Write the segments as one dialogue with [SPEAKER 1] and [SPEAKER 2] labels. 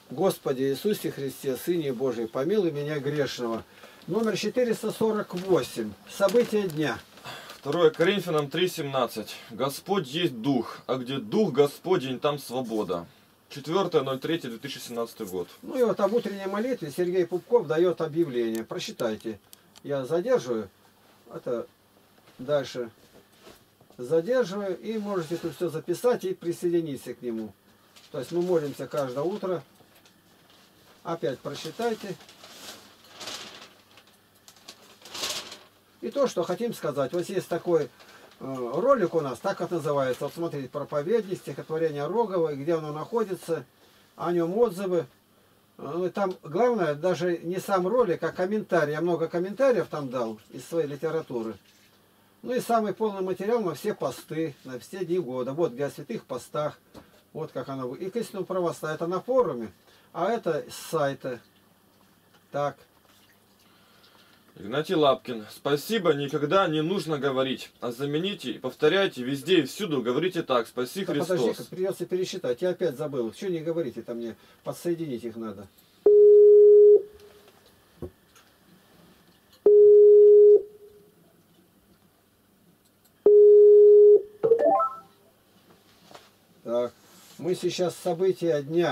[SPEAKER 1] Господи Иисусе Христе, Сыне Божий, помилуй меня грешного. Номер 448. События дня.
[SPEAKER 2] 2 Коринфянам 3:17. Господь есть Дух, а где Дух Господень, там свобода. 4.03.2017 год.
[SPEAKER 1] Ну и вот об утренней молитве Сергей Пупков дает объявление. Прочитайте. Я задерживаю. Это дальше задерживаю. И можете тут все записать и присоединиться к нему. То есть мы молимся каждое утро. Опять прочитайте. И то, что хотим сказать. Вот есть такой ролик у нас, так это называется. Вот смотрите, проповедник, стихотворение Рогова, где оно находится, о нем отзывы. Там главное даже не сам ролик, а комментарий. Я много комментариев там дал из своей литературы. Ну и самый полный материал на все посты, на все дни года. Вот где о святых постах. Вот как оно. И к истинному православию. Это на форуме, а это с сайта. Так.
[SPEAKER 2] Игнатий Лапкин. Спасибо никогда не нужно говорить, а замените и повторяйте везде и всюду. Говорите так. Спаси
[SPEAKER 1] Да
[SPEAKER 2] Христос.
[SPEAKER 1] подожди, придется пересчитать. Я опять забыл. Что не говорите, там мне подсоединить их надо. Так, мы сейчас события дня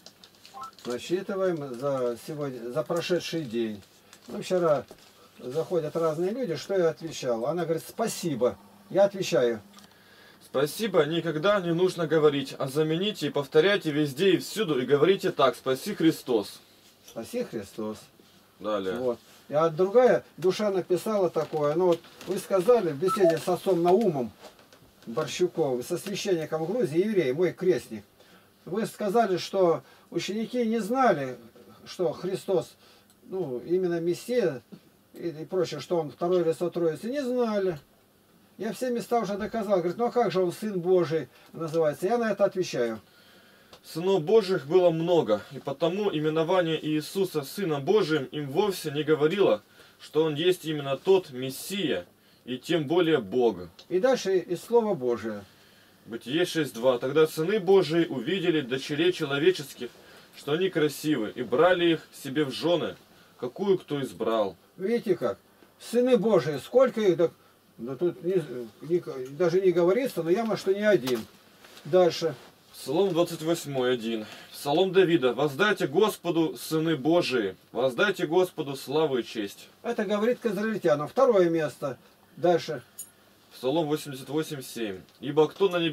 [SPEAKER 1] насчитываем за сегодня, за прошедший день. Ну, вчера заходят разные люди, что я отвечал. Она говорит, спасибо. Я отвечаю.
[SPEAKER 2] Спасибо никогда не нужно говорить, а замените и повторяйте везде и всюду и говорите так. Спаси Христос.
[SPEAKER 1] Спаси Христос.
[SPEAKER 2] Далее.
[SPEAKER 1] Вот. А другая душа написала такое. Ну вот вы сказали в беседе с отцом Наумом Борщуковым, со священником Грузии, еврей, мой крестник. Вы сказали, что ученики не знали, что Христос, ну, именно Мессия и прочее, что он второе лицо Троицы, не знали. Я все места уже доказал. Говорит, ну а как же он Сын Божий называется? Я на это отвечаю.
[SPEAKER 2] Сынов Божьих было много, и потому именование Иисуса Сыном Божиим им вовсе не говорило, что Он есть именно тот Мессия, и тем более Бог.
[SPEAKER 1] И дальше из Слова Божия.
[SPEAKER 2] Бытие 6.2. Тогда сыны Божии увидели дочерей человеческих, что они красивы, и брали их себе в жены, какую кто избрал.
[SPEAKER 1] Видите как? Сыны Божии, сколько их, да тут даже не говорится, но ясно, что не один. Дальше.
[SPEAKER 2] Псалом 28.1. Псалом Давида. Воздайте Господу, сыны Божии, воздайте Господу славу и честь.
[SPEAKER 1] Это говорит к израильтянам. Второе место. Дальше.
[SPEAKER 2] Псалом 88.7. Ибо кто на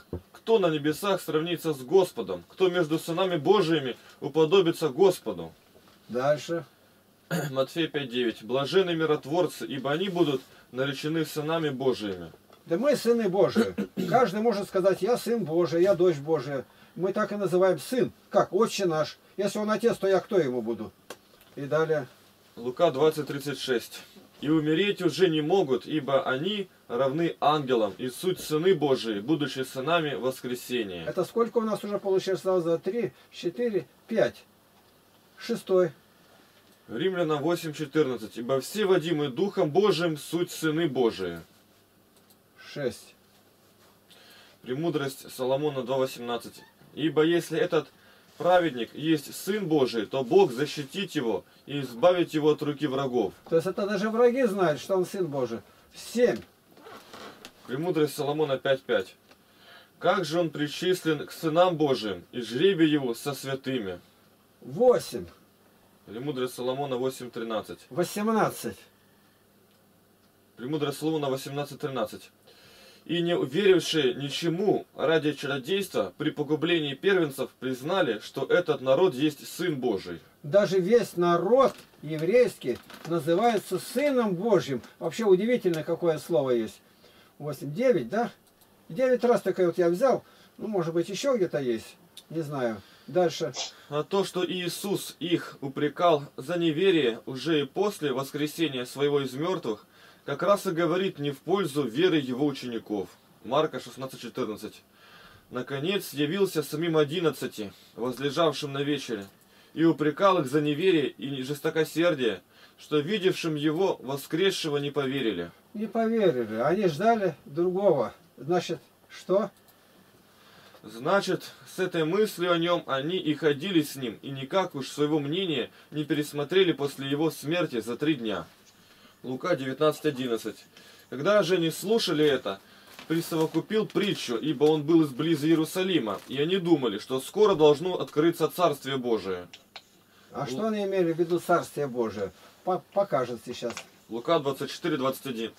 [SPEAKER 2] небесах сравнится с Господом, кто между сынами Божиими уподобится Господу.
[SPEAKER 1] Дальше.
[SPEAKER 2] Матфея 5.9. Блаженны миротворцы, ибо они будут наречены сынами Божиими.
[SPEAKER 1] Да мы сыны Божии. Каждый может сказать, я сын Божий, я дочь Божия. Мы так и называем сын. Как? Отче наш. Если он отец, то я кто ему буду? И далее.
[SPEAKER 2] Лука 20.36. И умереть уже не могут, ибо они равны ангелам, и суть сыны Божии, будучи сынами воскресения.
[SPEAKER 1] Это сколько у нас уже получается? За 3, 4, 5. 6.
[SPEAKER 2] Римлянам 8.14. Ибо все водимые Духом Божиим суть сыны Божии.
[SPEAKER 1] 6.
[SPEAKER 2] Премудрость Соломона 2.18. Ибо если этот праведник есть Сын Божий, то Бог защитит его и избавит его от руки врагов.
[SPEAKER 1] То есть это даже враги знают, что он Сын Божий. 7.
[SPEAKER 2] Премудрость Соломона 5.5. Как же он причислен к сынам Божиим, и жребий его со святыми.
[SPEAKER 1] 8.
[SPEAKER 2] Премудрость Соломона 8.13.
[SPEAKER 1] 18.
[SPEAKER 2] Премудрость Соломона 18.13. И не уверившие ничему ради чародейства при погублении первенцев признали, что этот народ есть Сын Божий.
[SPEAKER 1] Даже весь народ еврейский называется Сыном Божьим. Вообще удивительно, какое слово есть. 8, 9, да? 9 раз такое вот я взял. Ну, может быть, еще где-то есть. Не знаю. Дальше.
[SPEAKER 2] А то, что Иисус их упрекал за неверие уже и после воскресения своего из мертвых, как раз и говорит не в пользу веры его учеников. Марка 16.14. Наконец явился самим 11, возлежавшим на вечере, и упрекал их за неверие и жестокосердие, что видевшим его воскресшего не поверили.
[SPEAKER 1] Не поверили. Они ждали другого. Значит, что?
[SPEAKER 2] Значит, с этой мыслью о нем они и ходили с ним, и никак уж своего мнения не пересмотрели после его смерти за 3 дня. Лука 19:11. Когда же они слушали это, присовокупил притчу, ибо он был из близа Иерусалима, и они думали, что скоро должно открыться Царствие Божие.
[SPEAKER 1] А что они имели в виду Царствие Божие? Покажет сейчас.
[SPEAKER 2] Лука 24:21.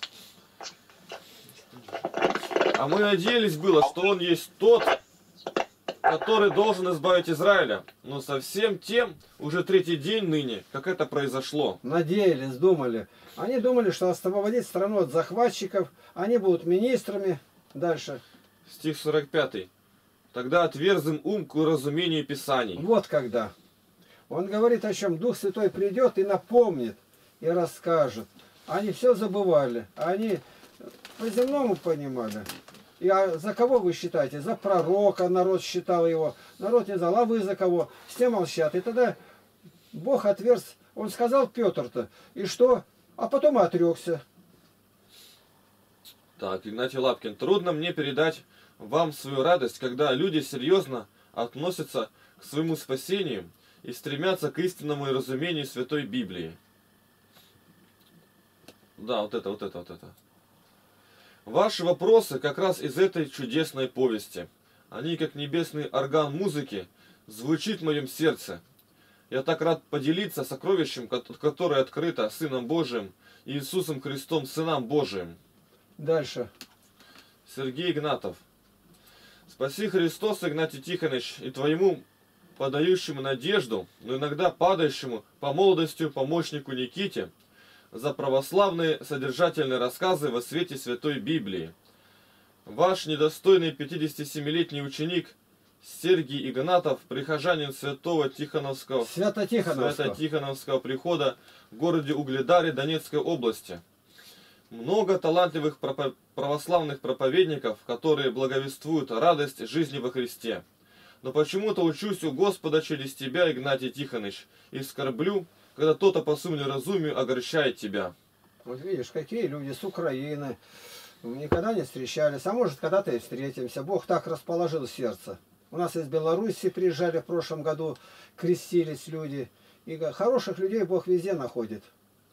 [SPEAKER 2] А мы надеялись было, что он есть тот, который должен избавить Израиля, но совсем тем уже 3-й день ныне, как это произошло.
[SPEAKER 1] Надеялись, думали. Они думали, что освободить страну от захватчиков, они будут министрами. Дальше.
[SPEAKER 2] Стих 45. Тогда отверз им ум к разумению Писаний.
[SPEAKER 1] Вот когда. Он говорит о чем? Дух Святой придет и напомнит, и расскажет. Они все забывали. Они по-земному понимали. И за кого вы считаете? За пророка народ считал его. Народ не знал, а вы за кого? Все молчат. И тогда Бог отверз. Он сказал Петр-то. И что? А потом отрекся.
[SPEAKER 2] Так, Игнатий Лапкин. Трудно мне передать вам свою радость, когда люди серьезно относятся к своему спасению и стремятся к истинному и разумению Святой Библии. Да, вот это. Ваши вопросы как раз из этой чудесной повести. Они, как небесный орган музыки, звучит в моем сердце. Я так рад поделиться сокровищем, которое открыто Сыном Божиим, Иисусом Христом, Сыном Божиим.
[SPEAKER 1] Дальше.
[SPEAKER 2] Сергей Игнатов. Спаси Христос, Игнатий Тихонович, и твоему подающему надежду, но иногда падающему по молодости помощнику Никите, за православные содержательные рассказы во свете Святой Библии. Ваш недостойный 57-летний ученик Сергий Игнатов, прихожанин святого Тихоновского прихода в городе Угледаре Донецкой области. Много талантливых православных проповедников, которые благовествуют радость жизни во Христе. Но почему-то учусь у Господа через тебя, Игнатий Тихонович, и скорблю, когда кто-то по своему неразумию огорчает тебя.
[SPEAKER 1] Вот видишь, какие люди с Украины никогда не встречались, а может когда-то и встретимся. Бог так расположил сердце. У нас из Беларуси приезжали в прошлом году, крестились люди. И хороших людей Бог везде находит.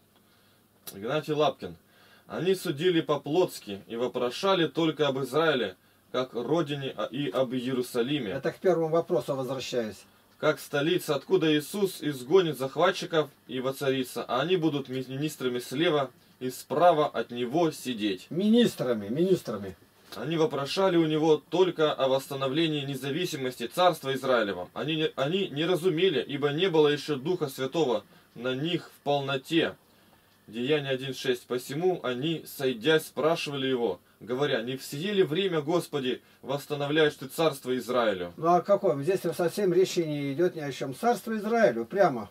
[SPEAKER 2] Игнатий Лапкин. Они судили по-плотски и вопрошали только об Израиле, как родине и об Иерусалиме.
[SPEAKER 1] Это к первому вопросу возвращаюсь.
[SPEAKER 2] Как столица, откуда Иисус изгонит захватчиков и воцарится, а они будут министрами слева и справа от Него сидеть.
[SPEAKER 1] Министрами.
[SPEAKER 2] Они вопрошали у Него только о восстановлении независимости царства Израилева. Они не разумели, ибо не было еще Духа Святого на них в полноте. Деяние 1.6. Посему они, сойдясь, спрашивали Его, говоря, не в сие ли время, Господи, восстановляешь Ты царство Израилю?
[SPEAKER 1] Ну а каком? Здесь совсем речи не идет ни о чем. Царство Израилю, прямо.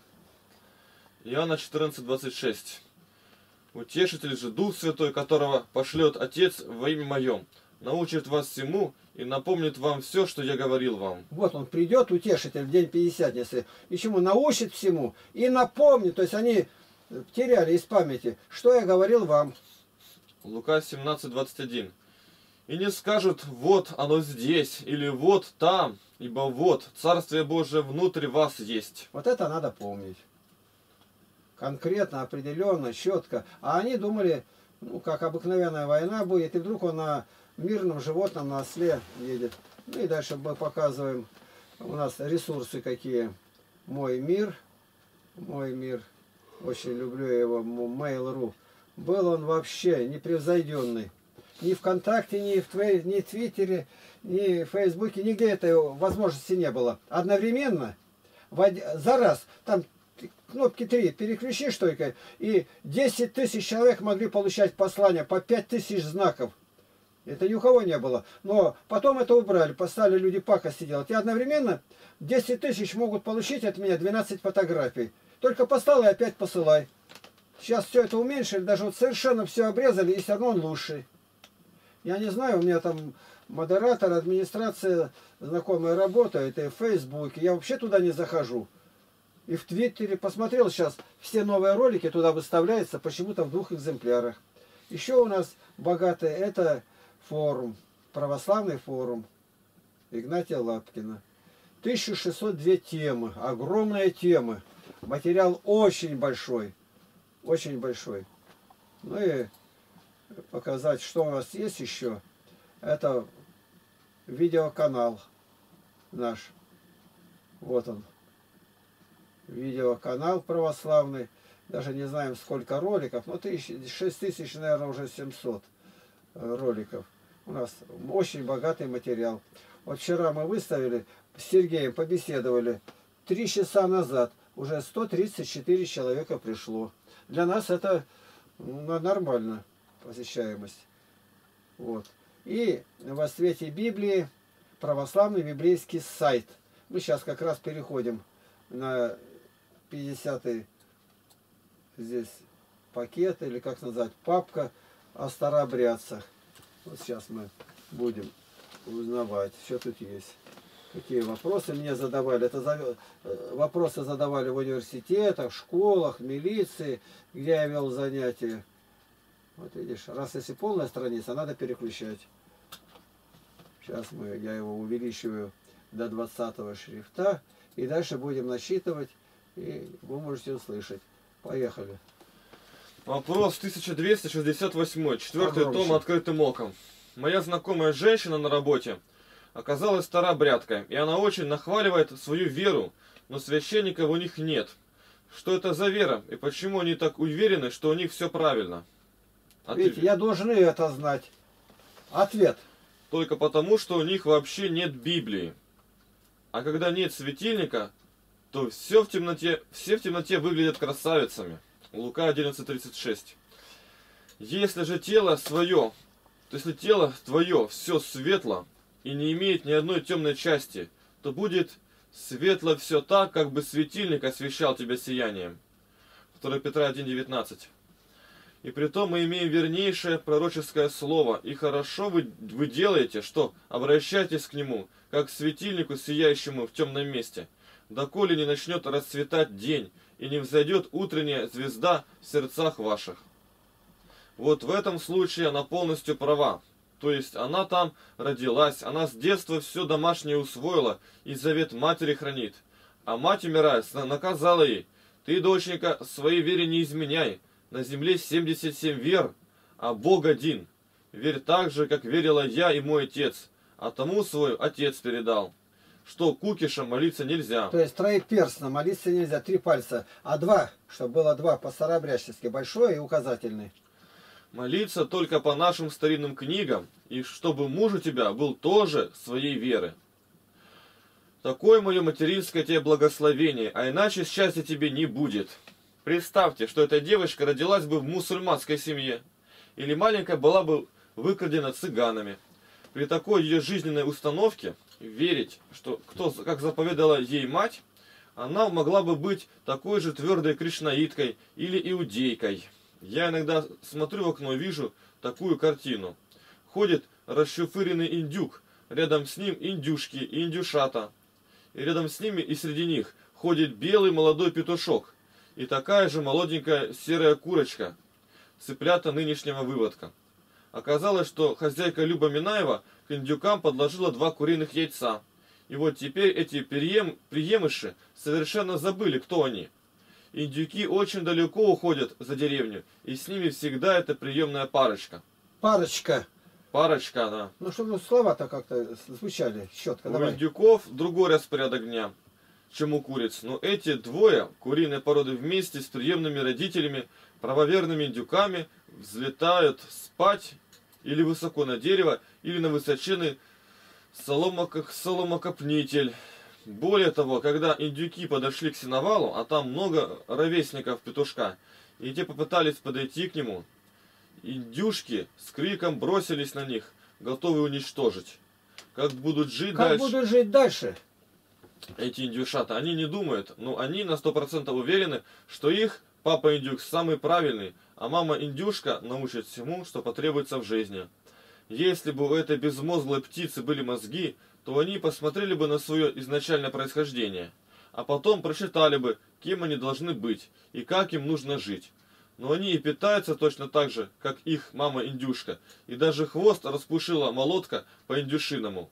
[SPEAKER 2] Иоанна 14.26. Утешитель же, Дух Святой, которого пошлет Отец во имя Моем, научит вас всему и напомнит вам все, что я говорил вам.
[SPEAKER 1] Вот он придет, утешитель, в день Пятидесятницы, и чему научит всему и напомнит. То есть они теряли из памяти, что я говорил вам.
[SPEAKER 2] Лука 17.21. И не скажут, вот оно здесь, или вот там, ибо вот Царствие Божие внутри вас есть.
[SPEAKER 1] Вот это надо помнить. Конкретно, определенно, четко. А они думали, ну, как обыкновенная война будет, и вдруг он на мирном животном, на осле едет. Ну и дальше мы показываем, у нас ресурсы какие. Мой мир. Очень люблю его, Mail.ru. Был он вообще непревзойденный. Ни ВКонтакте, ни в Твиттере, ни в Фейсбуке, нигде этой возможности не было. Одновременно, за раз, там кнопки 3, переключишь только, и 10 тысяч человек могли получать послания по 5 тысяч знаков. Это ни у кого не было. Но потом это убрали, поставили люди пакости делать. И одновременно 10 тысяч могут получить от меня 12 фотографий. Только поставил и опять посылай. Сейчас все это уменьшили, даже вот совершенно все обрезали, и все равно он лучший. Я не знаю, у меня там модератор, администрация знакомая работает, и в Фейсбуке. Я вообще туда не захожу. И в Твиттере посмотрел сейчас, все новые ролики туда выставляются почему-то в 2 экземплярах. Еще у нас богатый, это форум, православный форум. Игнатия Лапкина. 1602 темы, огромные темы. Материал очень большой, очень большой. Ну и показать, что у нас есть еще. Это видеоканал наш. Вот он. Видеоканал православный. Даже не знаем, сколько роликов. Но 6000, наверное, уже 700 роликов. У нас очень богатый материал. Вот вчера мы выставили, с Сергеем побеседовали. 3 часа назад уже 134 человека пришло. Для нас это нормально, посещаемость. Вот. И во свете Библии православный библейский сайт. Мы сейчас как раз переходим на 50-й здесь пакет, или как назвать, папка о старообрядцах. Вот сейчас мы будем узнавать, что тут есть. Какие вопросы мне задавали. Это вопросы задавали в университетах, школах, милиции, где я вел занятия. Вот видишь, раз если полная страница, надо переключать. Сейчас я его увеличиваю до 20-го шрифта. И дальше будем насчитывать, и вы можете услышать. Поехали.
[SPEAKER 2] Вопрос 1268, 4-й том «Открытым оком». Моя знакомая женщина на работе оказалась старообрядкой, и она очень нахваливает свою веру, но священников у них нет. Что это за вера, и почему они так уверены, что у них все правильно?
[SPEAKER 1] Видите, я должен это знать. Ответ.
[SPEAKER 2] Только потому, что у них вообще нет Библии. А когда нет светильника, то все в темноте выглядят красавицами. Лука 11:36. Если же тело твое все светло и не имеет ни одной темной части, то будет светло все так, как бы светильник освещал тебя сиянием. 2 Петра 1:19. И притом мы имеем вернейшее пророческое слово, и хорошо вы делаете, что обращайтесь к нему, как к светильнику, сияющему в темном месте, доколе не начнет расцветать день, и не взойдет утренняя звезда в сердцах ваших. Вот в этом случае она полностью права. То есть она там родилась, она с детства все домашнее усвоила и завет матери хранит. А мать, умирая, наказала ей: ты, доченька, своей вере не изменяй. На земле 77 вер, а Бог один. Верь так же, как верила я и мой отец, а тому свой отец передал. Что кукишам молиться нельзя.
[SPEAKER 1] То есть троеперстно молиться нельзя, 3 пальца, а 2, чтобы было 2 по-старообрядчески, большой и указательный.
[SPEAKER 2] Молиться только по нашим старинным книгам, и чтобы муж у тебя был тоже своей веры. Такое мое материнское тебе благословение, а иначе счастья тебе не будет. Представьте, что эта девочка родилась бы в мусульманской семье, или маленькая была бы выкрадена цыганами. При такой ее жизненной установке верить, что как заповедала ей мать, она могла бы быть такой же твердой кришнаиткой или иудейкой. Я иногда смотрю в окно и вижу такую картину. Ходит расшифыренный индюк, рядом с ним индюшки и индюшата. И рядом с ними и среди них ходит белый молодой петушок и такая же молоденькая серая курочка, цыплята нынешнего выводка. Оказалось, что хозяйка Люба Минаева к индюкам подложила 2 куриных яйца. И вот теперь эти приемыши совершенно забыли, кто они. Индюки очень далеко уходят за деревню, и с ними всегда эта приемная парочка.
[SPEAKER 1] Парочка.
[SPEAKER 2] Парочка, да.
[SPEAKER 1] Ну, чтобы слова-то как-то звучали четко.
[SPEAKER 2] У индюков другой распорядок дня, чем у куриц. Но эти двое куриной породы вместе с приемными родителями, правоверными индюками, взлетают спать или высоко на дерево, или на высоченный соломокопнитель. Более того, когда индюки подошли к сеновалу, а там много ровесников петушка, и те попытались подойти к нему, индюшки с криком бросились на них, готовые уничтожить. Как будут жить дальше?
[SPEAKER 1] Как будут жить дальше?
[SPEAKER 2] Эти индюшата, они не думают, но они на 100% уверены, что их папа-индюк самый правильный, а мама-индюшка научит всему, что потребуется в жизни. Если бы у этой безмозглой птицы были мозги, то они посмотрели бы на свое изначальное происхождение, а потом прочитали бы, кем они должны быть и как им нужно жить. Но они и питаются точно так же, как их мама-индюшка, и даже хвост распушила молотка по-индюшиному.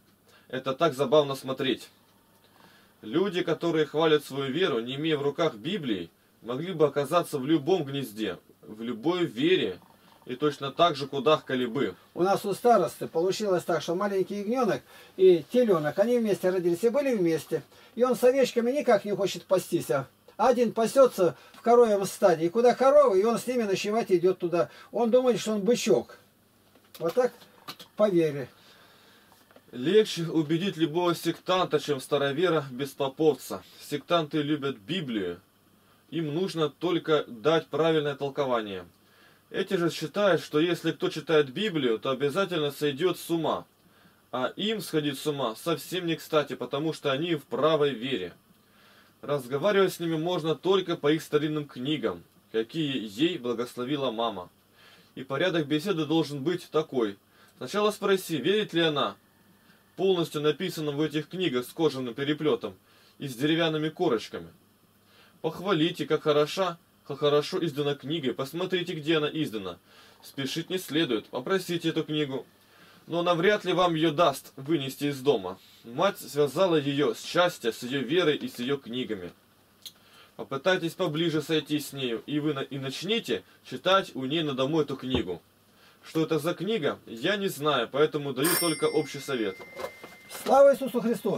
[SPEAKER 2] Это так забавно смотреть. Люди, которые хвалят свою веру, не имея в руках Библии, могли бы оказаться в любом гнезде, в любой вере, и точно так же кудахкали бы.
[SPEAKER 1] У нас у старосты получилось так, что маленький ягненок и теленок, они вместе родились и были вместе. И он с овечками никак не хочет пастись, а один пасется в коровьем стаде. И куда коровы, и он с ними ночевать идет туда. Он думает, что он бычок. Вот так по вере.
[SPEAKER 2] Легче убедить любого сектанта, чем старовера беспоповца. Сектанты любят Библию. Им нужно только дать правильное толкование. Эти же считают, что если кто читает Библию, то обязательно сойдет с ума. А им сходить с ума совсем не кстати, потому что они в правой вере. Разговаривать с ними можно только по их старинным книгам, какие ей благословила мама. И порядок беседы должен быть такой. Сначала спроси, верит ли она полностью написанным в этих книгах с кожаным переплетом и с деревянными корочками. Похвалите, как хорошо издана книга, и посмотрите, где она издана. Спешить не следует, попросите эту книгу. Но она вряд ли вам ее даст вынести из дома. Мать связала ее с счастья, с ее верой и с ее книгами. Попытайтесь поближе сойтись с нею, и вы и начните читать у ней на дому эту книгу. Что это за книга, я не знаю, поэтому даю только общий совет.
[SPEAKER 1] Слава Иисусу Христу!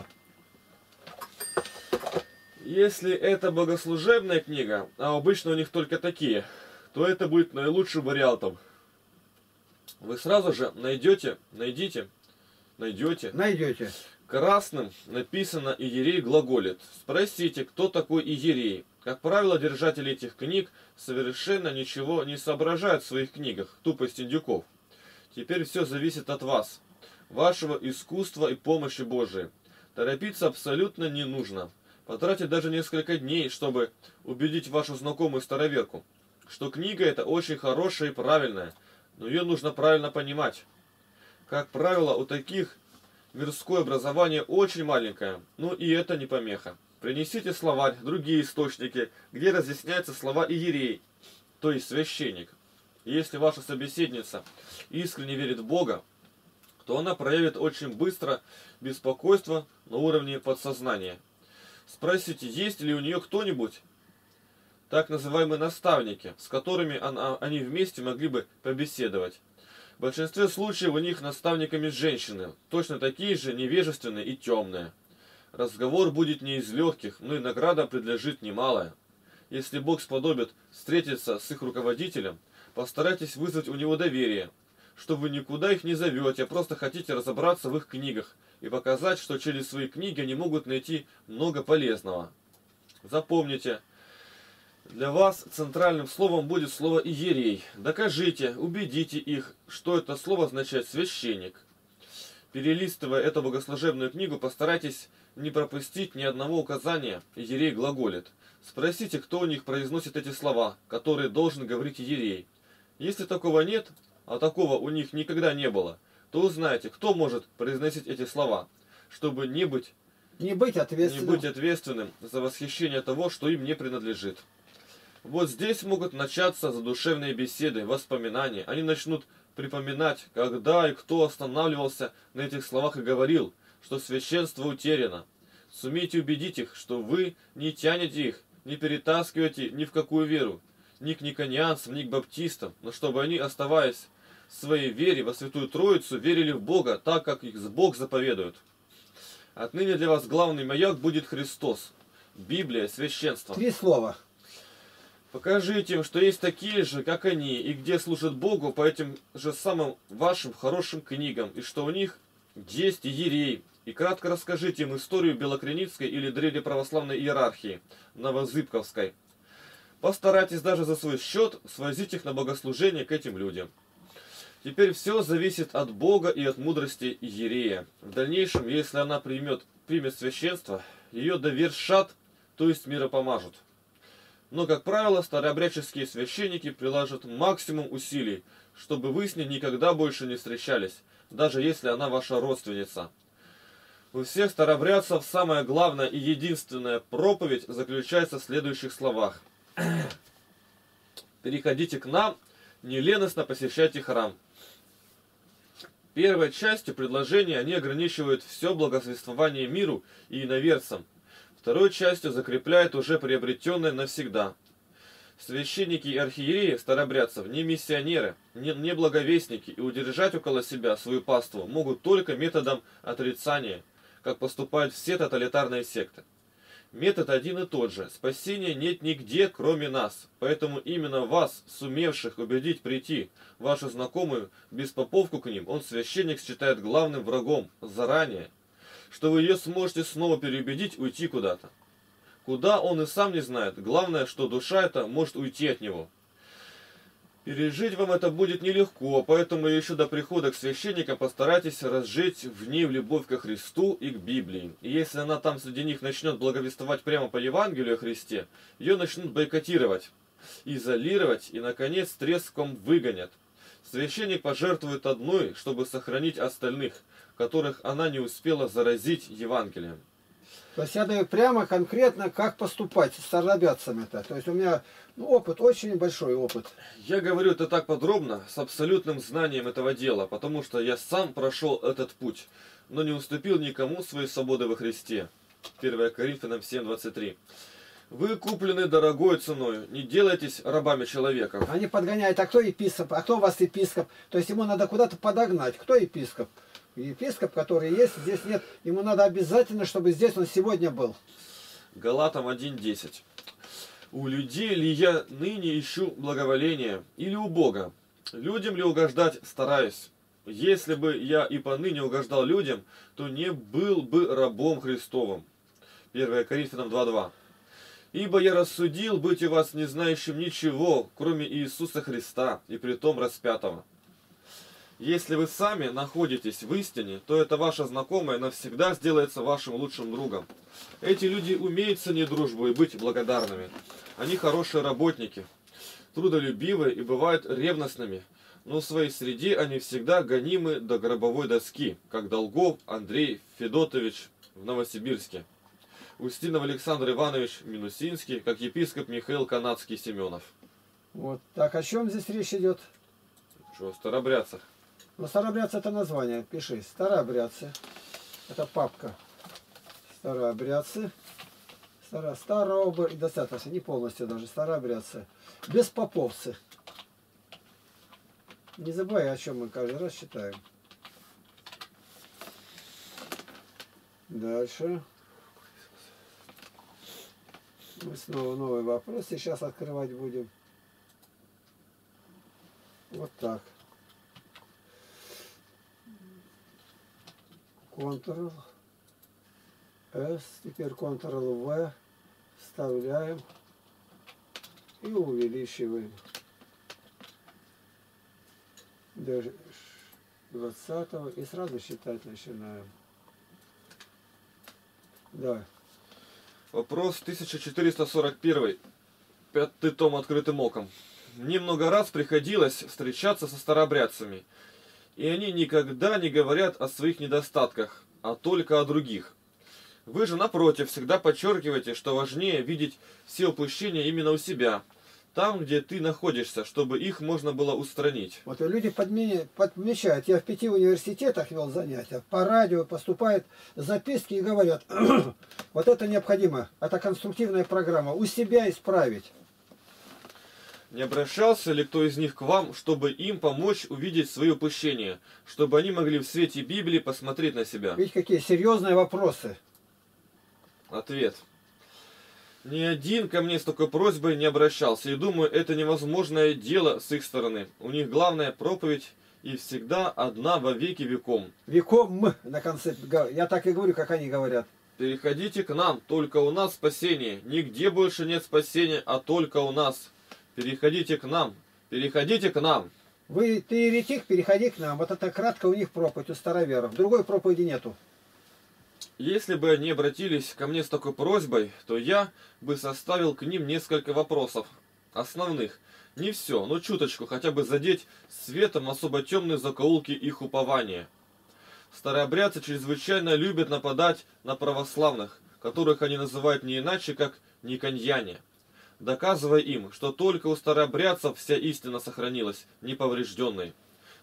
[SPEAKER 2] Если это богослужебная книга, а обычно у них только такие, то это будет наилучшим вариантом. Вы сразу же найдете. Красным написано «Иерей глаголит». Спросите, кто такой Иерей. Как правило, держатели этих книг совершенно ничего не соображают в своих книгах, тупость индюков. Теперь все зависит от вас, вашего искусства и помощи Божией. Торопиться абсолютно не нужно. Потратить даже несколько дней, чтобы убедить вашу знакомую староверку, что книга эта очень хорошая и правильная, но ее нужно правильно понимать. Как правило, у таких мирское образование очень маленькое, но и это не помеха. Принесите словарь, другие источники, где разъясняются слова иерей, то есть священник. И если ваша собеседница искренне верит в Бога, то она проявит очень быстро беспокойство на уровне подсознания. Спросите, есть ли у нее кто-нибудь, так называемые наставники, с которыми они вместе могли бы побеседовать. В большинстве случаев у них наставниками женщины, точно такие же невежественные и темные. Разговор будет не из легких, но и награда предложит немалая. Если Бог сподобит встретиться с их руководителем, постарайтесь вызвать у него доверие, что вы никуда их не зовете, а просто хотите разобраться в их книгах и показать, что через свои книги они могут найти много полезного. Запомните, для вас центральным словом будет слово «иерей». Докажите, убедите их, что это слово означает «священник». Перелистывая эту богослужебную книгу, постарайтесь не пропустить ни одного указания «иерей глаголит». Спросите, кто у них произносит эти слова, которые должен говорить иерей. Если такого нет, а такого у них никогда не было, то узнайте, кто может произносить эти слова, чтобы не быть ответственным за восхищение того, что им не принадлежит. Вот здесь могут начаться задушевные беседы, воспоминания. Они начнут припоминать, когда и кто останавливался на этих словах и говорил, что священство утеряно. Сумейте убедить их, что вы не тянете их, не перетаскиваете ни в какую веру, ни к никонианцам, ни к баптистам, но чтобы они, оставаясь в своей вере во Святую Троицу, верили в Бога так, как их Бог заповедует. Отныне для вас главный маяк будет Христос, Библия, священство.
[SPEAKER 1] 3 слова.
[SPEAKER 2] Покажите им, что есть такие же, как они, и где служат Богу по этим же самым вашим хорошим книгам, и что у них есть иерей. И кратко расскажите им историю белокреницкой или древнеправославной иерархии, новозыбковской. Постарайтесь даже за свой счет свозить их на богослужение к этим людям. Теперь все зависит от Бога и от мудрости иерея. В дальнейшем, если она примет священство, ее довершат, то есть миропомажут. Но, как правило, старообрядческие священники приложат максимум усилий, чтобы вы с ней никогда больше не встречались, даже если она ваша родственница. У всех старообрядцев самая главная и единственная проповедь заключается в следующих словах. Переходите к нам, не леностно посещайте храм. Первой частью предложения они ограничивают все благовествование миру и иноверцам. Второй частью закрепляют уже приобретенное навсегда. Священники и архиереи старобрядцев не миссионеры, не благовестники, и удержать около себя свою паству могут только методом отрицания, как поступают все тоталитарные секты. Метод один и тот же. Спасения нет нигде, кроме нас. Поэтому именно вас, сумевших убедить прийти вашу знакомую без поповку к ним, он, священник, считает главным врагом заранее, что вы ее сможете снова переубедить уйти куда-то. Куда он и сам не знает. Главное, что душа эта может уйти от него. Пережить вам это будет нелегко, поэтому еще до прихода к священникам постарайтесь разжечь в ней любовь ко Христу и к Библии. И если она там среди них начнет благовествовать прямо по Евангелию о Христе, ее начнут бойкотировать, изолировать и, наконец, треском выгонят. Священник пожертвует одной, чтобы сохранить остальных, которых она не успела заразить Евангелием.
[SPEAKER 1] То есть я даю прямо, конкретно, как поступать с старобрядцами-то. То есть у меня опыт, очень большой опыт.
[SPEAKER 2] Я говорю это так подробно, с абсолютным знанием этого дела, потому что я сам прошел этот путь, но не уступил никому своей свободы во Христе. 1 Коринфянам 7:23. Вы куплены дорогой ценой, не делайтесь рабами человека.
[SPEAKER 1] Они подгоняют, а кто епископ, а кто у вас епископ. То есть ему надо куда-то подогнать. Кто епископ? Епископ, который есть, здесь нет. Ему надо обязательно, чтобы здесь он сегодня был.
[SPEAKER 2] Галатам 1:10. У людей ли я ныне ищу благоволения, или у Бога? Людям ли угождать стараюсь? Если бы я и поныне угождал людям, то не был бы рабом Христовым. 1 Коринфянам 2:2. Ибо я рассудил быть у вас не знающим ничего, кроме Иисуса Христа, и притом распятого. Если вы сами находитесь в истине, то эта ваша знакомая навсегда сделается вашим лучшим другом. Эти люди умеют ценить дружбу и быть благодарными. Они хорошие работники, трудолюбивые и бывают ревностными, но в своей среде они всегда гонимы до гробовой доски, как Долгов Андрей Федотович в Новосибирске, Устинов Александр Иванович Минусинский, как епископ Михаил Канадский Семенов.
[SPEAKER 1] Вот так, о чем здесь речь идет?
[SPEAKER 2] Что, о старобрядцах?
[SPEAKER 1] Ну, старообрядцы это название, пиши. Старообрядцы. Это папка. Старообрядцы. Достаточно, не полностью даже. Старообрядцы. Беспоповцы. Не забывай, о чем мы каждый раз читаем. Дальше. Мы снова новый вопрос. Сейчас открывать будем. Вот так. Ctrl-S, теперь Ctrl-V, вставляем и увеличиваем до 20-го и сразу считать начинаем. Да.
[SPEAKER 2] Вопрос 1441. 5-й том открытым оком. Мне много раз приходилось встречаться со старообрядцами, и они никогда не говорят о своих недостатках, а только о других. Вы же, напротив, всегда подчеркиваете, что важнее видеть все упущения именно у себя, там, где ты находишься, чтобы их можно было устранить.
[SPEAKER 1] Вот люди подмечают, я в 5 университетах вел занятия, по радио поступают записки и говорят, вот это необходимо, это конструктивная программа, у себя исправить.
[SPEAKER 2] Не обращался ли кто из них к вам, чтобы им помочь увидеть свои упущения, чтобы они могли в свете Библии посмотреть на себя?
[SPEAKER 1] Видите, какие серьезные вопросы.
[SPEAKER 2] Ответ. Ни один ко мне с такой просьбой не обращался, и думаю, это невозможное дело с их стороны. У них главная проповедь и всегда одна во веки веком.
[SPEAKER 1] Веком на конце, я так и говорю, как они говорят.
[SPEAKER 2] Переходите к нам, только у нас спасение. Нигде больше нет спасения, а только у нас. Переходите к нам, переходите к нам.
[SPEAKER 1] Ты еретик, переходи к нам. Вот это кратко у них проповедь, у староверов. Другой проповеди нету.
[SPEAKER 2] Если бы они обратились ко мне с такой просьбой, то я бы составил к ним несколько вопросов. Основных. Не все, но чуточку, хотя бы задеть светом особо темные закоулки их упования. Старообрядцы чрезвычайно любят нападать на православных, которых они называют не иначе, как никоньяне, доказывая им, что только у старообрядцев вся истина сохранилась, неповрежденной.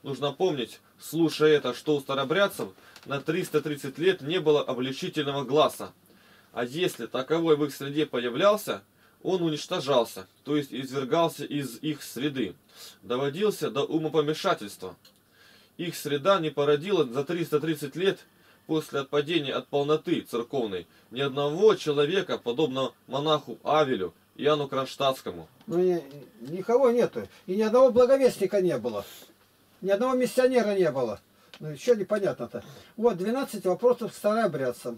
[SPEAKER 2] Нужно помнить, слушая это, что у старобрядцев на 330 лет не было обличительного гласа. А если таковой в их среде появлялся, он уничтожался, то есть извергался из их среды, доводился до умопомешательства. Их среда не породила за 330 лет после отпадения от полноты церковной ни одного человека, подобного монаху Авелю, Иоанну Кронштадтскому.
[SPEAKER 1] Ну, никого нету. И ни одного благовестника не было. Ни одного миссионера не было. Ну, еще непонятно-то. Вот 12 вопросов к старообрядцам.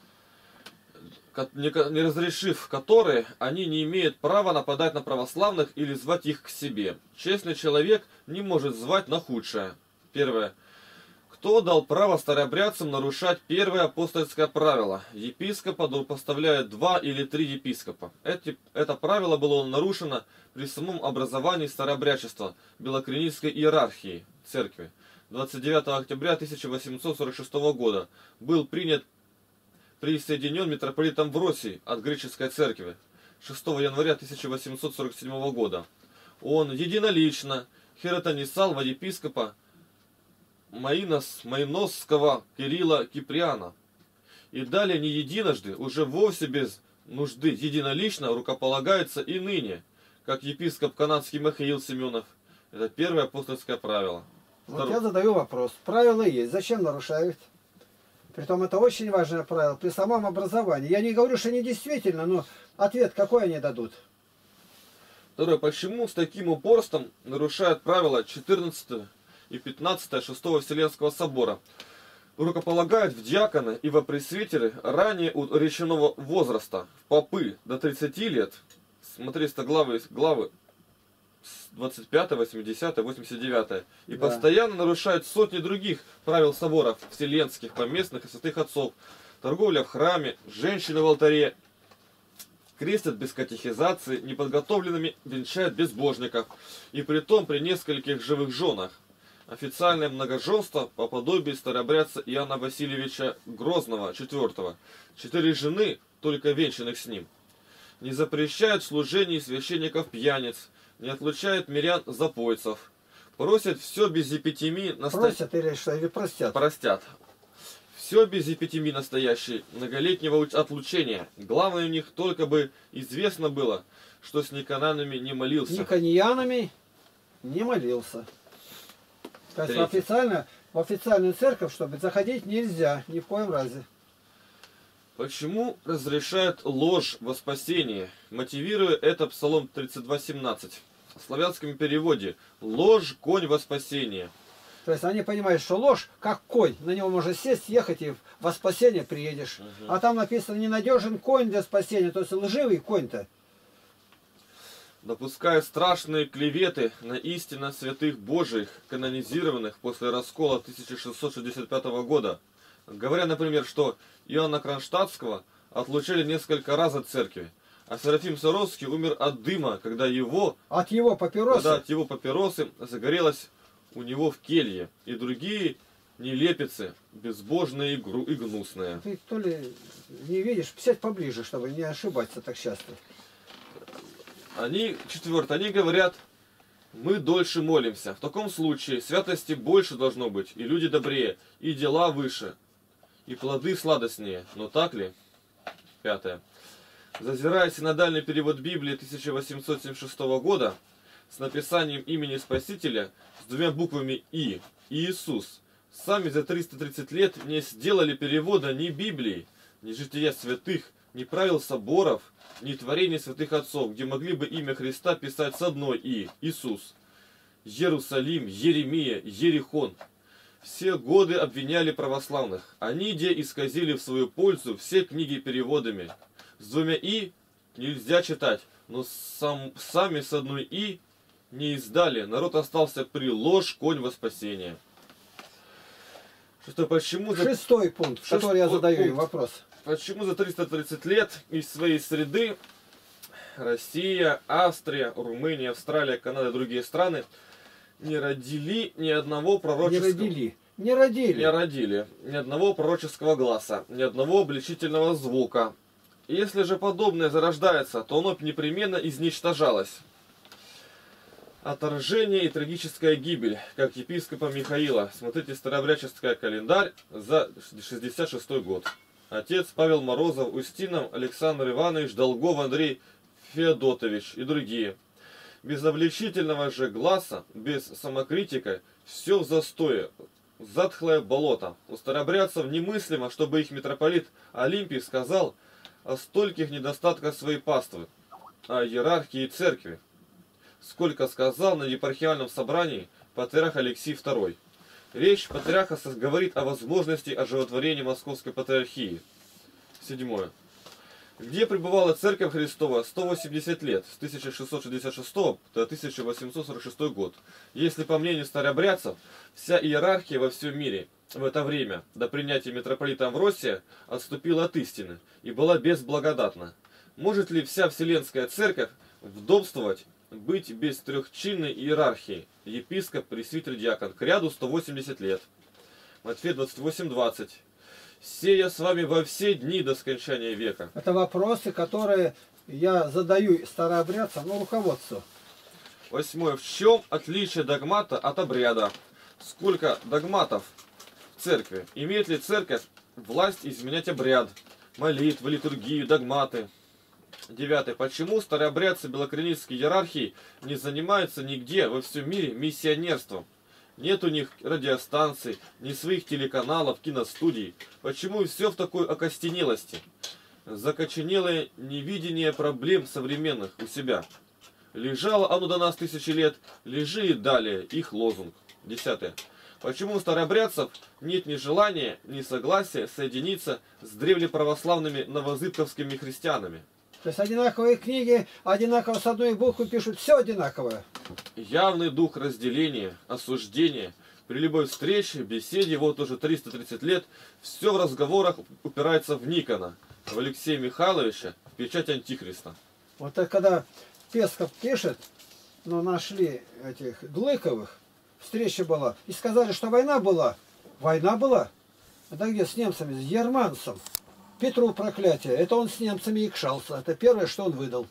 [SPEAKER 2] Не разрешив которые, они не имеют права нападать на православных или звать их к себе. Честный человек не может звать на худшее. Первое. Кто дал право старообрядцам нарушать первое апостольское правило? Епископа поставляют 2 или 3 епископа. Это правило было нарушено при самом образовании старообрядчества Белокринической иерархии церкви. 29 октября 1846 года был присоединен митрополитом Вросий от греческой церкви 6 января 1847 года. Он единолично хиротонисал во епископа Маиносского Кирилла Киприана. И далее не единожды, уже вовсе без нужды, единолично рукополагается и ныне, как епископ канадский Михаил Семенов. Это первое апостольское правило.
[SPEAKER 1] Вот я задаю вопрос. Правила есть. Зачем нарушают? Притом это очень важное правило при самом образовании. Я не говорю, что они действительно, но ответ какой они дадут?
[SPEAKER 2] Второе. Почему с таким упорством нарушают правила 14 и 15 6 Вселенского собора? Рукополагают в диаконы и во пресвитеры ранее у речного возраста, в попы до 30 лет. Смотри, 100 главы 25, 80, 89. И
[SPEAKER 1] Да.
[SPEAKER 2] постоянно нарушают сотни других правил соборов вселенских, поместных и святых отцов. Торговля в храме, женщины в алтаре, крестят без катехизации, неподготовленными венчают безбожников. И притом при нескольких живых женах. Официальное многоженство по подобию старообрядца Иоанна Васильевича Грозного IV. 4 жены, только венчанных с ним. Не запрещают в служении священников пьяниц, не отлучают мирян запойцев. Просят все без епитемии
[SPEAKER 1] Просят или что? Или простят?
[SPEAKER 2] Простят. Все без епитемии настоящей, многолетнего отлучения. Главное у них только бы известно было, что с никонанами не молился.
[SPEAKER 1] Никониянами не молился. То есть в официальную церковь, чтобы заходить нельзя, ни в коем разе.
[SPEAKER 2] Почему разрешают ложь во спасение? Мотивируя это Псалом 32:17. В славянском переводе ложь конь во спасение.
[SPEAKER 1] То есть они понимают, что ложь, как конь, на него можно сесть, ехать и во спасение приедешь. А там написано ненадежен конь для спасения, то есть лживый конь-то.
[SPEAKER 2] Допуская страшные клеветы на истинно святых Божиих, канонизированных после раскола 1665 года. Говоря, например, что Иоанна Кронштадтского отлучили несколько раз от церкви, а Серафим Саровский умер от дыма, когда от его папиросы загорелось у него в келье, и другие нелепицы, безбожные и гнусные.
[SPEAKER 1] Ты то ли не видишь, сядь поближе, чтобы не ошибаться так часто.
[SPEAKER 2] Они говорят, мы дольше молимся. В таком случае святости больше должно быть, и люди добрее, и дела выше, и плоды сладостнее. Но так ли? 5. Зазирая синодальный перевод Библии 1876 года с написанием имени Спасителя с 2 буквами «И» Иисус, сами за 330 лет не сделали перевода ни Библии, ни жития святых, ни правил соборов, ни творений святых отцов, где могли бы имя Христа писать с одной «И» Иисус. Иерусалим, Еремия, Ерихон. Все годы обвиняли православных. Они де исказили в свою пользу все книги переводами. С 2 «И» нельзя читать, но сами с одной «И» не издали. Народ остался при ложь конь во спасение. Почему
[SPEAKER 1] 6-й пункт, который я задаю им вопрос.
[SPEAKER 2] Почему за 330 лет из своей среды Россия, Австрия, Румыния, Австралия, Канада и другие страны не родили ни одного пророческого...
[SPEAKER 1] Не родили
[SPEAKER 2] ни одного пророческого гласа, ни одного обличительного звука. Если же подобное зарождается, то оно непременно изничтожалось. Отторжение и трагическая гибель, как епископа Михаила. Смотрите Старообрядческий календарь за 66 год. Отец Павел Морозов, Устинов Александр Иванович, Долгов Андрей Феодотович и другие. Без обличительного же гласа, без самокритика, все в застое, затхлое болото. У старообрядцев немыслимо, чтобы их митрополит Олимпий сказал о стольких недостатках своей паствы, о иерархии церкви, сколько сказал на епархиальном собрании патриарх Алексий II. Речь патриарха говорит о возможности оживотворения Московской патриархии. 7. Где пребывала Церковь Христова 180 лет, с 1666 до 1846 год, если, по мнению старообрядцев, вся иерархия во всем мире в это время до принятия митрополита Амвросия отступила от истины и была безблагодатна? Может ли вся Вселенская Церковь вдовствовать, быть без трехчинной иерархии, епископ, пресвитер, диакон, к ряду 180 лет? Матфея 28:20. Сея с вами во все дни до скончания века.
[SPEAKER 1] Это вопросы, которые я задаю старообрядцам, руководству.
[SPEAKER 2] 8. В чем отличие догмата от обряда? Сколько догматов в церкви? Имеет ли церковь власть изменять обряд, молитвы, литургию, догматы? 9. Почему старообрядцы белокреницкой иерархии не занимаются нигде во всем мире миссионерством? Нет у них радиостанций, ни своих телеканалов, киностудий. Почему все в такой окостенелости? Закоченелое невидение проблем современных у себя. Лежало оно до нас тысячи лет, лежи и далее, их лозунг. 10. Почему у старообрядцев нет ни желания, ни согласия соединиться с древнеправославными новозыбковскими христианами?
[SPEAKER 1] То есть одинаковые книги, одинаково с одной буквы пишут, все одинаковое.
[SPEAKER 2] Явный дух разделения, осуждения, при любой встрече, беседе, вот уже 330 лет, все в разговорах упирается в Никона, в Алексея Михайловича, в печать Антихриста.
[SPEAKER 1] Вот так, когда Песков пишет, нашли этих Глыковых, встреча была, и сказали, что война была. Война была? Это где с немцами, с германцем. Петру проклятие. Это он с немцами икшался. Это первое, что он выдал.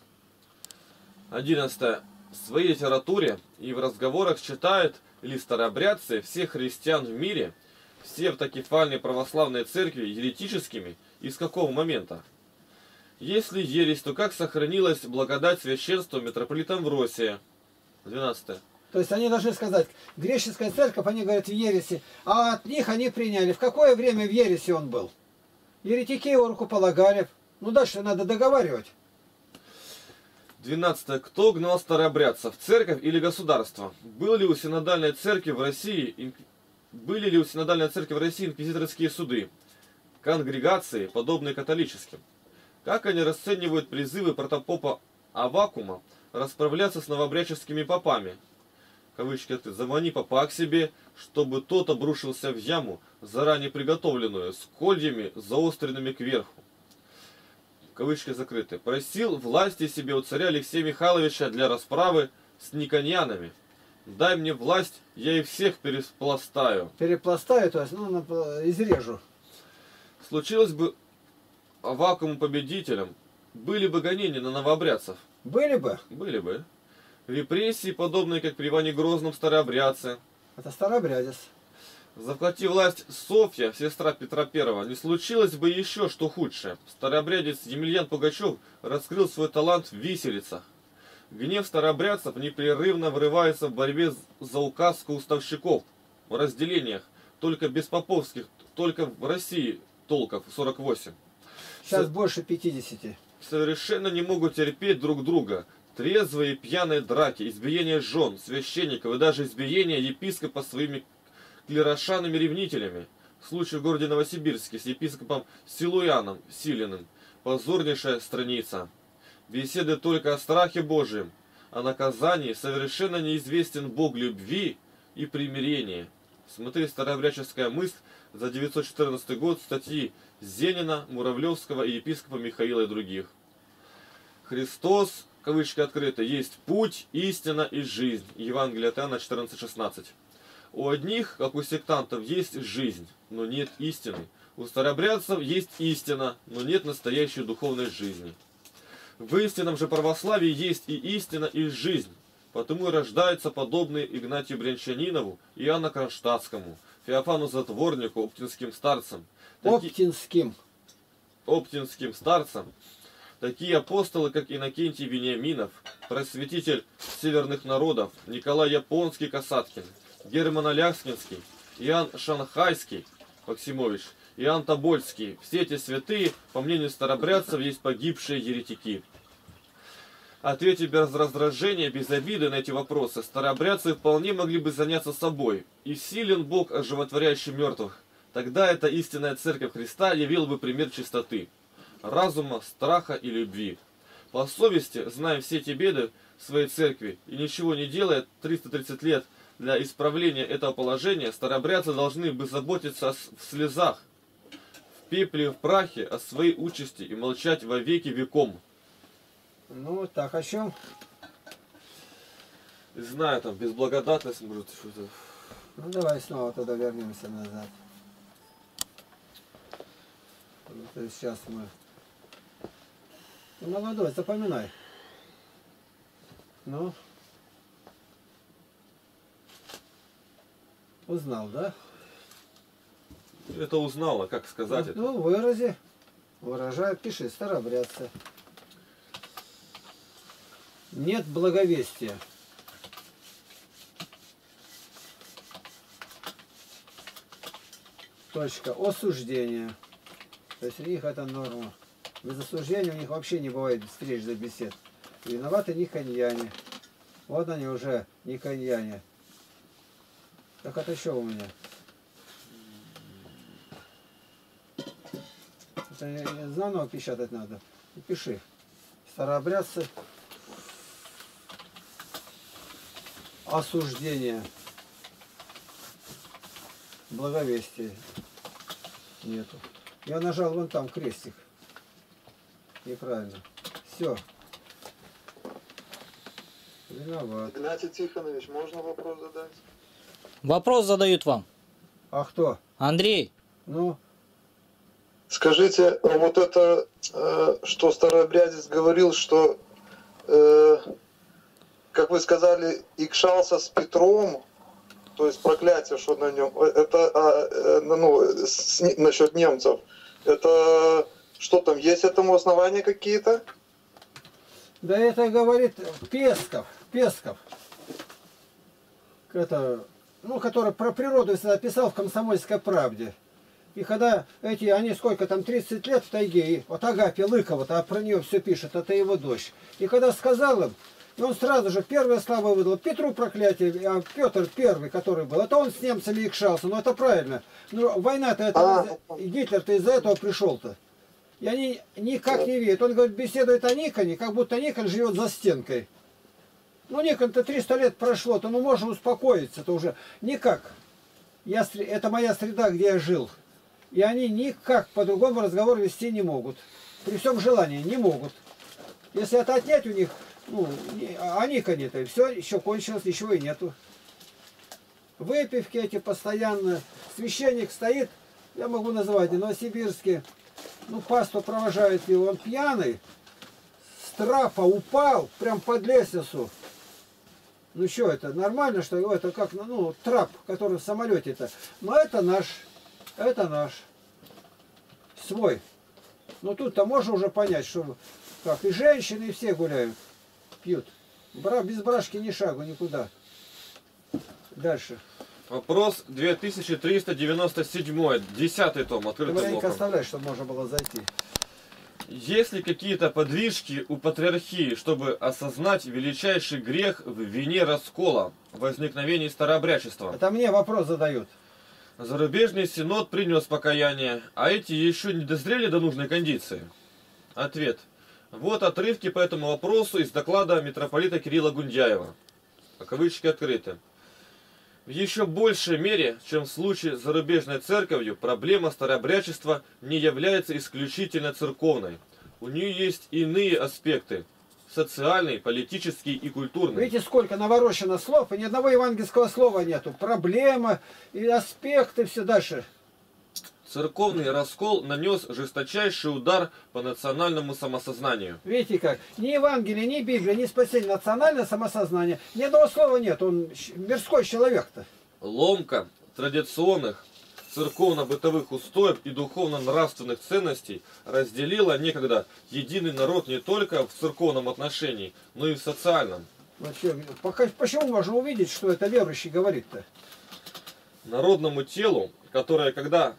[SPEAKER 2] 11. В своей литературе и в разговорах читают ли старообрядцы всех христиан в мире, все автокефальные православные церкви еретическими и с какого момента? Если ересь, то как сохранилась благодать священства митрополита Амвросия? 12.
[SPEAKER 1] То есть они должны сказать, греческая церковь, они говорят в ереси, а от них они приняли. В какое время в ереси он был? Еретики его рукополагали. Дальше надо договаривать.
[SPEAKER 2] 12. Кто гнал старообрядцев? Церковь или государство? Были ли у синодальной церкви в России инквизиторские суды, конгрегации, подобные католическим? Как они расценивают призывы протопопа Аввакума расправляться с новообрядческими попами? Кавычки открыты. Замани попа к себе, чтобы тот обрушился в яму, заранее приготовленную, с кольями, заостренными кверху. Кавычки закрыты. Просил власти себе у царя Алексея Михайловича для расправы с никоньянами. Дай мне власть, я их всех перепластаю.
[SPEAKER 1] Перепластаю, то есть, изрежу.
[SPEAKER 2] Случилось бы Аввакуму победителем, были бы гонения на новообрядцев.
[SPEAKER 1] Были бы.
[SPEAKER 2] Были бы. Репрессии, подобные как при Иване Грозном старообрядце.
[SPEAKER 1] Это старообрядец.
[SPEAKER 2] Захвати власть Софья, сестра Петра I, не случилось бы еще что худшее. Старообрядец Емельян Пугачев раскрыл свой талант в виселицах. Гнев старообрядцев непрерывно врывается в борьбе за указку уставщиков, в разделениях, только без поповских, только в России толков 48.
[SPEAKER 1] Сейчас больше 50.
[SPEAKER 2] Совершенно не могут терпеть друг друга. Трезвые и пьяные драки, избиение жен, священников и даже избиение епископа своими клерошанными ревнителями. Случай в городе Новосибирске с епископом Силуяном Силиным. Позорнейшая страница. Беседы только о страхе Божьем, о наказании, совершенно неизвестен Бог любви и примирения. Смотри «Старообрядческая мысль» за 914 год, статьи Зенина, Муравлевского и епископа Михаила и других. Христос, кавычки открыты, есть путь, истина и жизнь. Евангелие от Иоанна 14:16. У одних, как у сектантов, есть жизнь, но нет истины. У старообрядцев есть истина, но нет настоящей духовной жизни. В истинном же православии есть и истина, и жизнь. Потому и рождаются подобные Игнатию Брянчанинову, Иоанну Кронштадтскому, Феофану Затворнику, оптинским старцам. Оптинским старцам. Такие апостолы, как Иннокентий Вениаминов, просветитель северных народов, Николай Японский-Касаткин, Герман Аляскинский, Иоанн Шанхайский, Максимович, Иоанн Тобольский. Все эти святые, по мнению старобрядцев, есть погибшие еретики. Ответив без раздражения, без обиды на эти вопросы, старообрядцы вполне могли бы заняться собой. И силен Бог, оживотворяющий мертвых. Тогда эта истинная Церковь Христа явила бы пример чистоты, разума, страха и любви. По совести, зная все эти беды своей Церкви и ничего не делая 330 лет для исправления этого положения, старообрядцы должны бы заботиться в слезах, в пепле и в прахе о своей участи и молчать во веки веком.
[SPEAKER 1] Ну, так о чем?
[SPEAKER 2] Не знаю, там, безблагодатность, может, что-то.
[SPEAKER 1] Ну, давай снова туда вернемся назад. То есть сейчас мы... Ты молодой, запоминай. Ну? Узнал, да?
[SPEAKER 2] Это узнала, как сказать это?
[SPEAKER 1] Ну, вырази. Выражай, пиши, старообрядцы. Нет благовестия. Точка. Осуждение. То есть у них это норма. Без осуждения у них вообще не бывает встреч за бесед. Виноваты никоньяне. Вот они уже никоньяне. Так это что у меня? Это заново печатать надо. Пиши. Старообрядцы. Осуждение. Благовестия нету. Я нажал вон там крестик. Неправильно. Все. Виноват.
[SPEAKER 3] Игнатий Тихонович, можно вопрос задать?
[SPEAKER 4] Вопрос задают вам.
[SPEAKER 1] А кто?
[SPEAKER 4] Андрей.
[SPEAKER 1] Ну?
[SPEAKER 3] Скажите, вот это, что старообрядец говорил, что, как вы сказали, икшался с Петром, то есть проклятие, что на нем, это насчет немцев, это что там, есть этому основания какие-то?
[SPEAKER 1] Да это говорит Песков. Это, ну, который про природу написал в «Комсомольской правде». И когда они сколько там, 30 лет в тайге, и вот Агафья Лыкова-то, а про нее все пишет, это его дочь. И когда сказал им, и он сразу же первое слово выдал, Петру проклятие, а Петр первый, который был, это он с немцами икшался, ну это правильно. Ну война-то, это Гитлер-то из-за этого пришел-то. И они никак не видят. Он говорит, беседует о Никоне, как будто Никон живет за стенкой. Ну Никон-то 300 лет прошло, то ну можно успокоиться-то уже. Никак. Это моя среда, где я жил. И они никак по-другому разговор вести не могут. При всем желании не могут. Если это отнять у них, ну, а Никоне-то, и все, еще кончилось, ничего и нету. Выпивки эти постоянно. Священник стоит, я могу называть, новосибирский, ну, пасту провожает его, он пьяный, с трапа упал, прям под лестницу. Ну, что это, нормально, что это как, ну, трап, который в самолете-то. Но это наш свой. Но тут-то можно уже понять, что как и женщины, и все гуляют, пьют. Без брашки ни шагу никуда. Дальше.
[SPEAKER 2] Вопрос 2397, 10 том, открытым
[SPEAKER 1] Маленько
[SPEAKER 2] оком.
[SPEAKER 1] оставляй, чтобы можно было зайти.
[SPEAKER 2] Есть ли какие-то подвижки у патриархии, чтобы осознать величайший грех в вине раскола, возникновении старообрядчества?
[SPEAKER 1] Это мне вопрос задают.
[SPEAKER 2] Зарубежный синод принес покаяние, а эти еще не дозрели до нужной кондиции. Ответ. Вот отрывки по этому вопросу из доклада митрополита Кирилла Гундяева. Кавычки открыты. В еще большей мере, чем в случае с зарубежной церковью, проблема старообрядчества не является исключительно церковной. У нее есть иные аспекты – социальный, политический и культурный.
[SPEAKER 1] Видите, сколько наворочено слов, и ни одного евангельского слова нету. Проблема, и аспекты, все дальше.
[SPEAKER 2] Церковный раскол нанес жесточайший удар по национальному самосознанию.
[SPEAKER 1] Видите как? Ни Евангелие, ни Библия, ни спасение, национальное самосознание. Ни одного слова нет, он мирской человек-то.
[SPEAKER 2] Ломка традиционных церковно-бытовых устоев и духовно-нравственных ценностей разделила некогда единый народ не только в церковном отношении, но и в социальном.
[SPEAKER 1] Почему можно увидеть, что это верующий говорит-то?
[SPEAKER 2] Народному телу, которое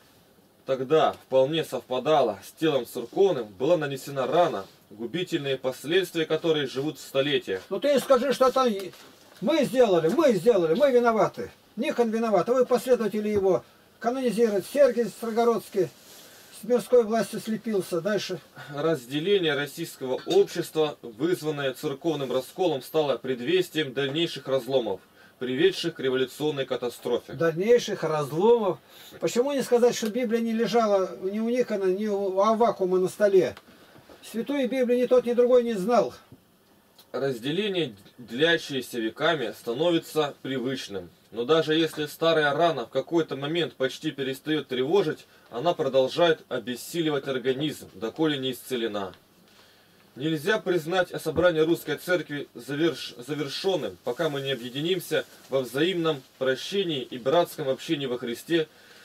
[SPEAKER 2] тогда вполне совпадало с телом церковным, была нанесена рана, губительные последствия которой живут в столетиях.
[SPEAKER 1] Ну ты скажи, что это мы сделали, мы виноваты. Никон виноват, а вы последователи его канонизировать. Сергий Строгородский с мирской властью слепился. Дальше.
[SPEAKER 2] Разделение российского общества, вызванное церковным расколом, стало предвестием дальнейших разломов, приведших к революционной катастрофе.
[SPEAKER 1] Дальнейших разломов. Почему не сказать, что Библия не лежала ни у Никона, ни у Аввакума на столе? Святую Библию ни тот, ни другой не знал.
[SPEAKER 2] Разделение, длящееся веками, становится привычным. Но даже если старая рана в какой-то момент почти перестает тревожить, она продолжает обессиливать организм, доколе не исцелена. Нельзя признать собрание русской церкви завершенным, пока мы не объединимся во взаимном прощении и братском общении во Христе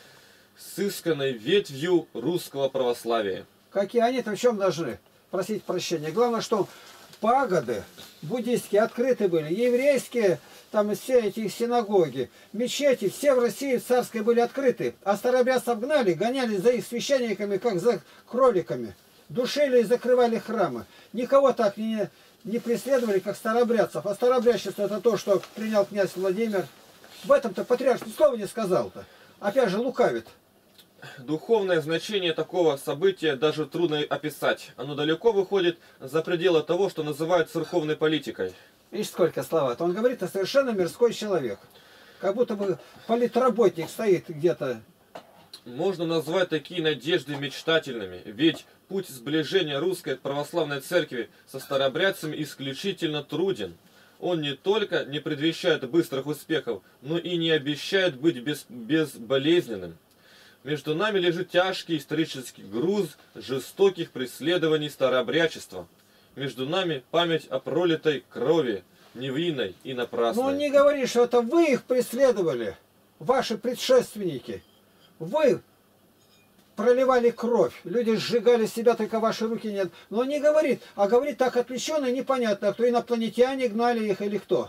[SPEAKER 2] с исконной ветвью русского православия.
[SPEAKER 1] Какие они-то в чем должны просить прощения? Главное, что пагоды буддийские открыты были, еврейские, там все эти синагоги, мечети, все в России царской были открыты, а старообрядцев гнали, гоняли за их священниками, как за кроликами, душили и закрывали храмы. Никого так не преследовали, как старообрядцев, а старообрядчество это то, что принял князь Владимир. В этом-то патриарх ни слова не сказал-то, опять же лукавит.
[SPEAKER 2] Духовное значение такого события даже трудно описать. Оно далеко выходит за пределы того, что называют церковной политикой.
[SPEAKER 1] Видишь, сколько слова. Он говорит, это совершенно мирской человек. Как будто бы политработник стоит где-то.
[SPEAKER 2] Можно назвать такие надежды мечтательными, ведь путь сближения русской православной церкви со старообрядцами исключительно труден. Он не только не предвещает быстрых успехов, но и не обещает быть безболезненным. Между нами лежит тяжкий исторический груз жестоких преследований старообрядчества. Между нами память о пролитой крови, невинной и напрасной.
[SPEAKER 1] Но он не говорит, что это вы их преследовали, ваши предшественники. Вы проливали кровь, люди сжигали себя, только ваши руки нет. Но он не говорит, а говорит так отвлеченно и непонятно, кто инопланетяне гнали их или кто.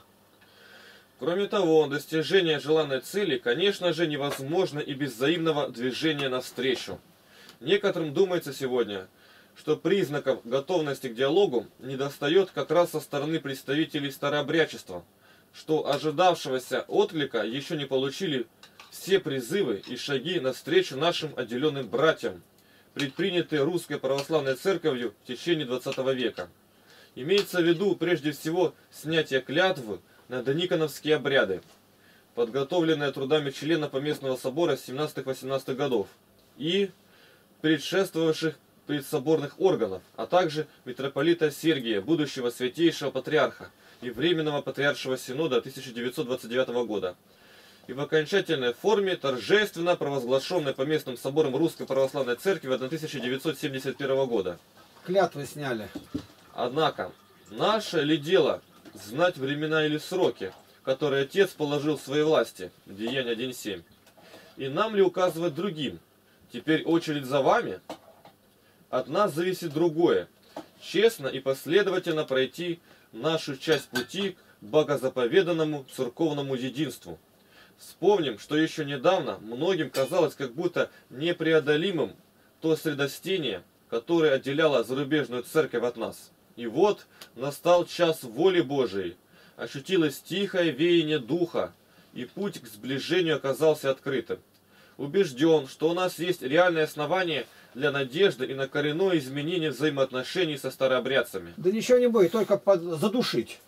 [SPEAKER 2] Кроме того, достижение желанной цели, конечно же, невозможно и без взаимного движения навстречу. Некоторым думается сегодня, что признаков готовности к диалогу недостает как раз со стороны представителей старообрядчества, что ожидавшегося отклика еще не получили все призывы и шаги навстречу нашим отделенным братьям, предпринятые Русской Православной Церковью в течение 20 века. Имеется в виду прежде всего снятие клятвы на дониконовские обряды, подготовленные трудами членов Поместного собора 17-18 годов и предшествовавших предсоборных органов, а также митрополита Сергия, будущего святейшего патриарха и Временного патриаршего синода 1929 года, и в окончательной форме торжественно провозглашенной Поместным собором Русской Православной Церкви 1971 года.
[SPEAKER 1] Клятвы сняли.
[SPEAKER 2] Однако, наше ли дело знать времена или сроки, которые Отец положил в своей власти, Деяния 1.7, и нам ли указывать другим? Теперь очередь за вами? От нас зависит другое. Честно и последовательно пройти нашу часть пути к богозаповеданному церковному единству. Вспомним, что еще недавно многим казалось как будто непреодолимым то средостение, которое отделяло зарубежную церковь от нас. И вот настал час воли Божией, ощутилось тихое веяние Духа, и путь к сближению оказался открытым. Убежден, что у нас есть реальное основание для надежды и на коренное изменение взаимоотношений со старообрядцами.
[SPEAKER 1] Да ничего не будет, только задушить.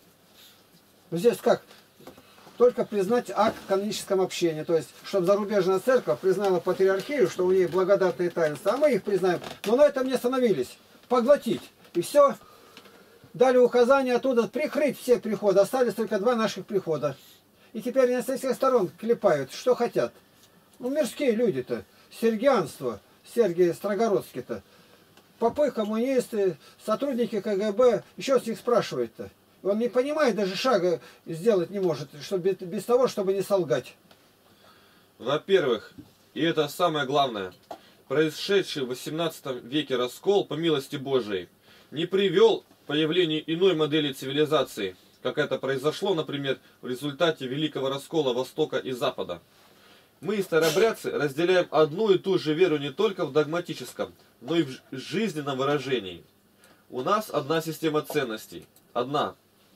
[SPEAKER 1] Здесь как? Только признать акт каноническом общении. То есть, чтобы зарубежная церковь признала патриархию, что у нее благодатные таинства, а мы их признаем. Но на этом не остановились. Поглотить. И все. Дали указание оттуда прикрыть все приходы. Остались только 2 наших прихода. И теперь они со всех сторон клепают, что хотят. Ну, мирские люди-то. сергианство, Сергий Строгородский-то. Попы, коммунисты, сотрудники КГБ, еще с них спрашивают-то. Он не понимает, даже шага сделать не может, чтобы, без того, чтобы не солгать.
[SPEAKER 2] Во-первых, и это самое главное, происшедший в 18 веке раскол, по милости Божией, не привел к появлению иной модели цивилизации, как это произошло, например, в результате великого раскола Востока и Запада. Мы, старообрядцы, разделяем одну и ту же веру не только в догматическом, но и в жизненном выражении. У нас одна система ценностей. Одна.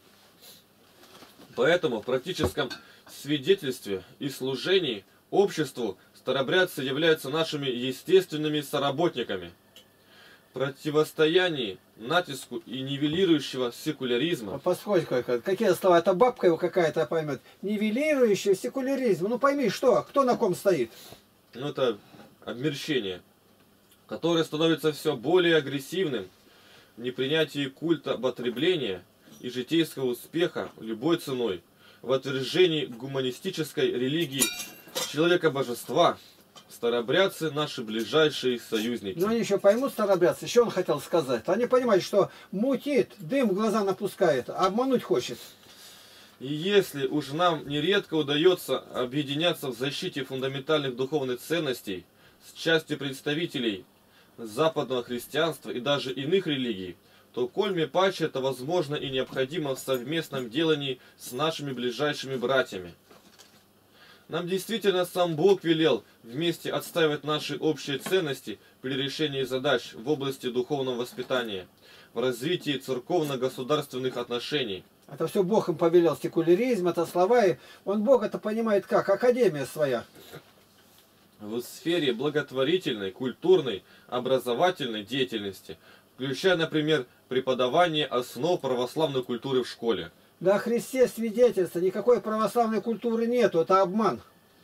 [SPEAKER 2] Поэтому в практическом свидетельстве и служении обществу старообрядцы являются нашими естественными соработниками. В противостоянии натиску и нивелирующего секуляризма.
[SPEAKER 1] Поскольку, какие слова, это бабка его какая-то поймет. Нивелирующий секуляризм. Ну пойми, что, кто на ком стоит?
[SPEAKER 2] Ну это обмерщение, которое становится все более агрессивным в непринятии культа оботребления и житейского успеха любой ценой, в отвержении гуманистической религии человека-божества. Старообрядцы наши ближайшие союзники.
[SPEAKER 1] Но они еще поймут, старообрядцы, еще он хотел сказать. Они понимают, что мутит, дым в глаза напускает, а обмануть хочет.
[SPEAKER 2] И если уж нам нередко удается объединяться в защите фундаментальных духовных ценностей с частью представителей западного христианства и даже иных религий, то кольми паче это возможно и необходимо в совместном делании с нашими ближайшими братьями. Нам действительно сам Бог велел вместе отстаивать наши общие ценности при решении задач в области духовного воспитания, в развитии церковно-государственных отношений.
[SPEAKER 1] Это все Бог им повелел, секуляризм, это слова, и он Бог это понимает как? Академия своя.
[SPEAKER 2] В сфере благотворительной, культурной, образовательной деятельности, включая, например, преподавание основ православной культуры в школе.
[SPEAKER 1] Да о Христе свидетельство, никакой православной культуры нету, это обман.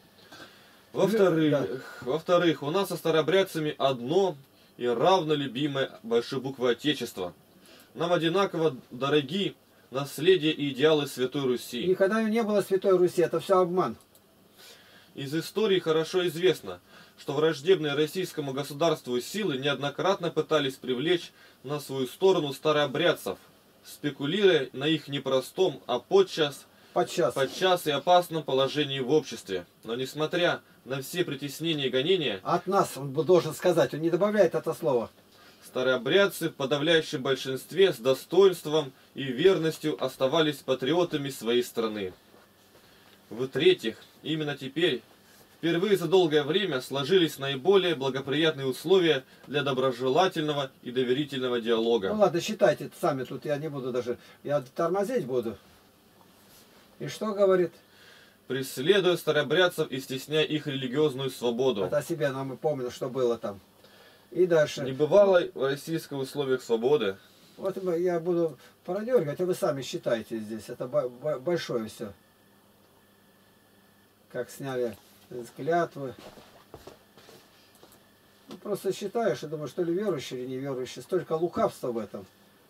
[SPEAKER 2] Во-вторых, у нас со старообрядцами одно и равно любимое большой буквы Отечество. Нам одинаково дороги наследие и идеалы Святой Руси.
[SPEAKER 1] Никогда не было Святой Руси, это все обман.
[SPEAKER 2] Из истории хорошо известно, что враждебные российскому государству силы неоднократно пытались привлечь на свою сторону старообрядцев, спекулируя на их непростом, а подчас и опасном положении в обществе. Но несмотря на все притеснения и гонения,
[SPEAKER 1] от нас, он должен сказать, он не добавляет это слово.
[SPEAKER 2] Старообрядцы в подавляющем большинстве с достоинством и верностью оставались патриотами своей страны. В-третьих, именно теперь, впервые за долгое время, сложились наиболее благоприятные условия для доброжелательного и доверительного диалога.
[SPEAKER 1] Ну ладно, считайте сами, тут я не буду даже, я тормозить буду. И что говорит?
[SPEAKER 2] Преследуя старообрядцев и стесняя их религиозную свободу.
[SPEAKER 1] Это о себе нам и помню, что было там. И дальше.
[SPEAKER 2] Не бывало в российских условиях свободы.
[SPEAKER 1] Вот я буду продергивать, а вы сами считайте здесь. Это большое все. Как сняли клятвы. Ну, просто считаешь и думаешь, что ли верующий или неверующий. Столько лукавства в этом.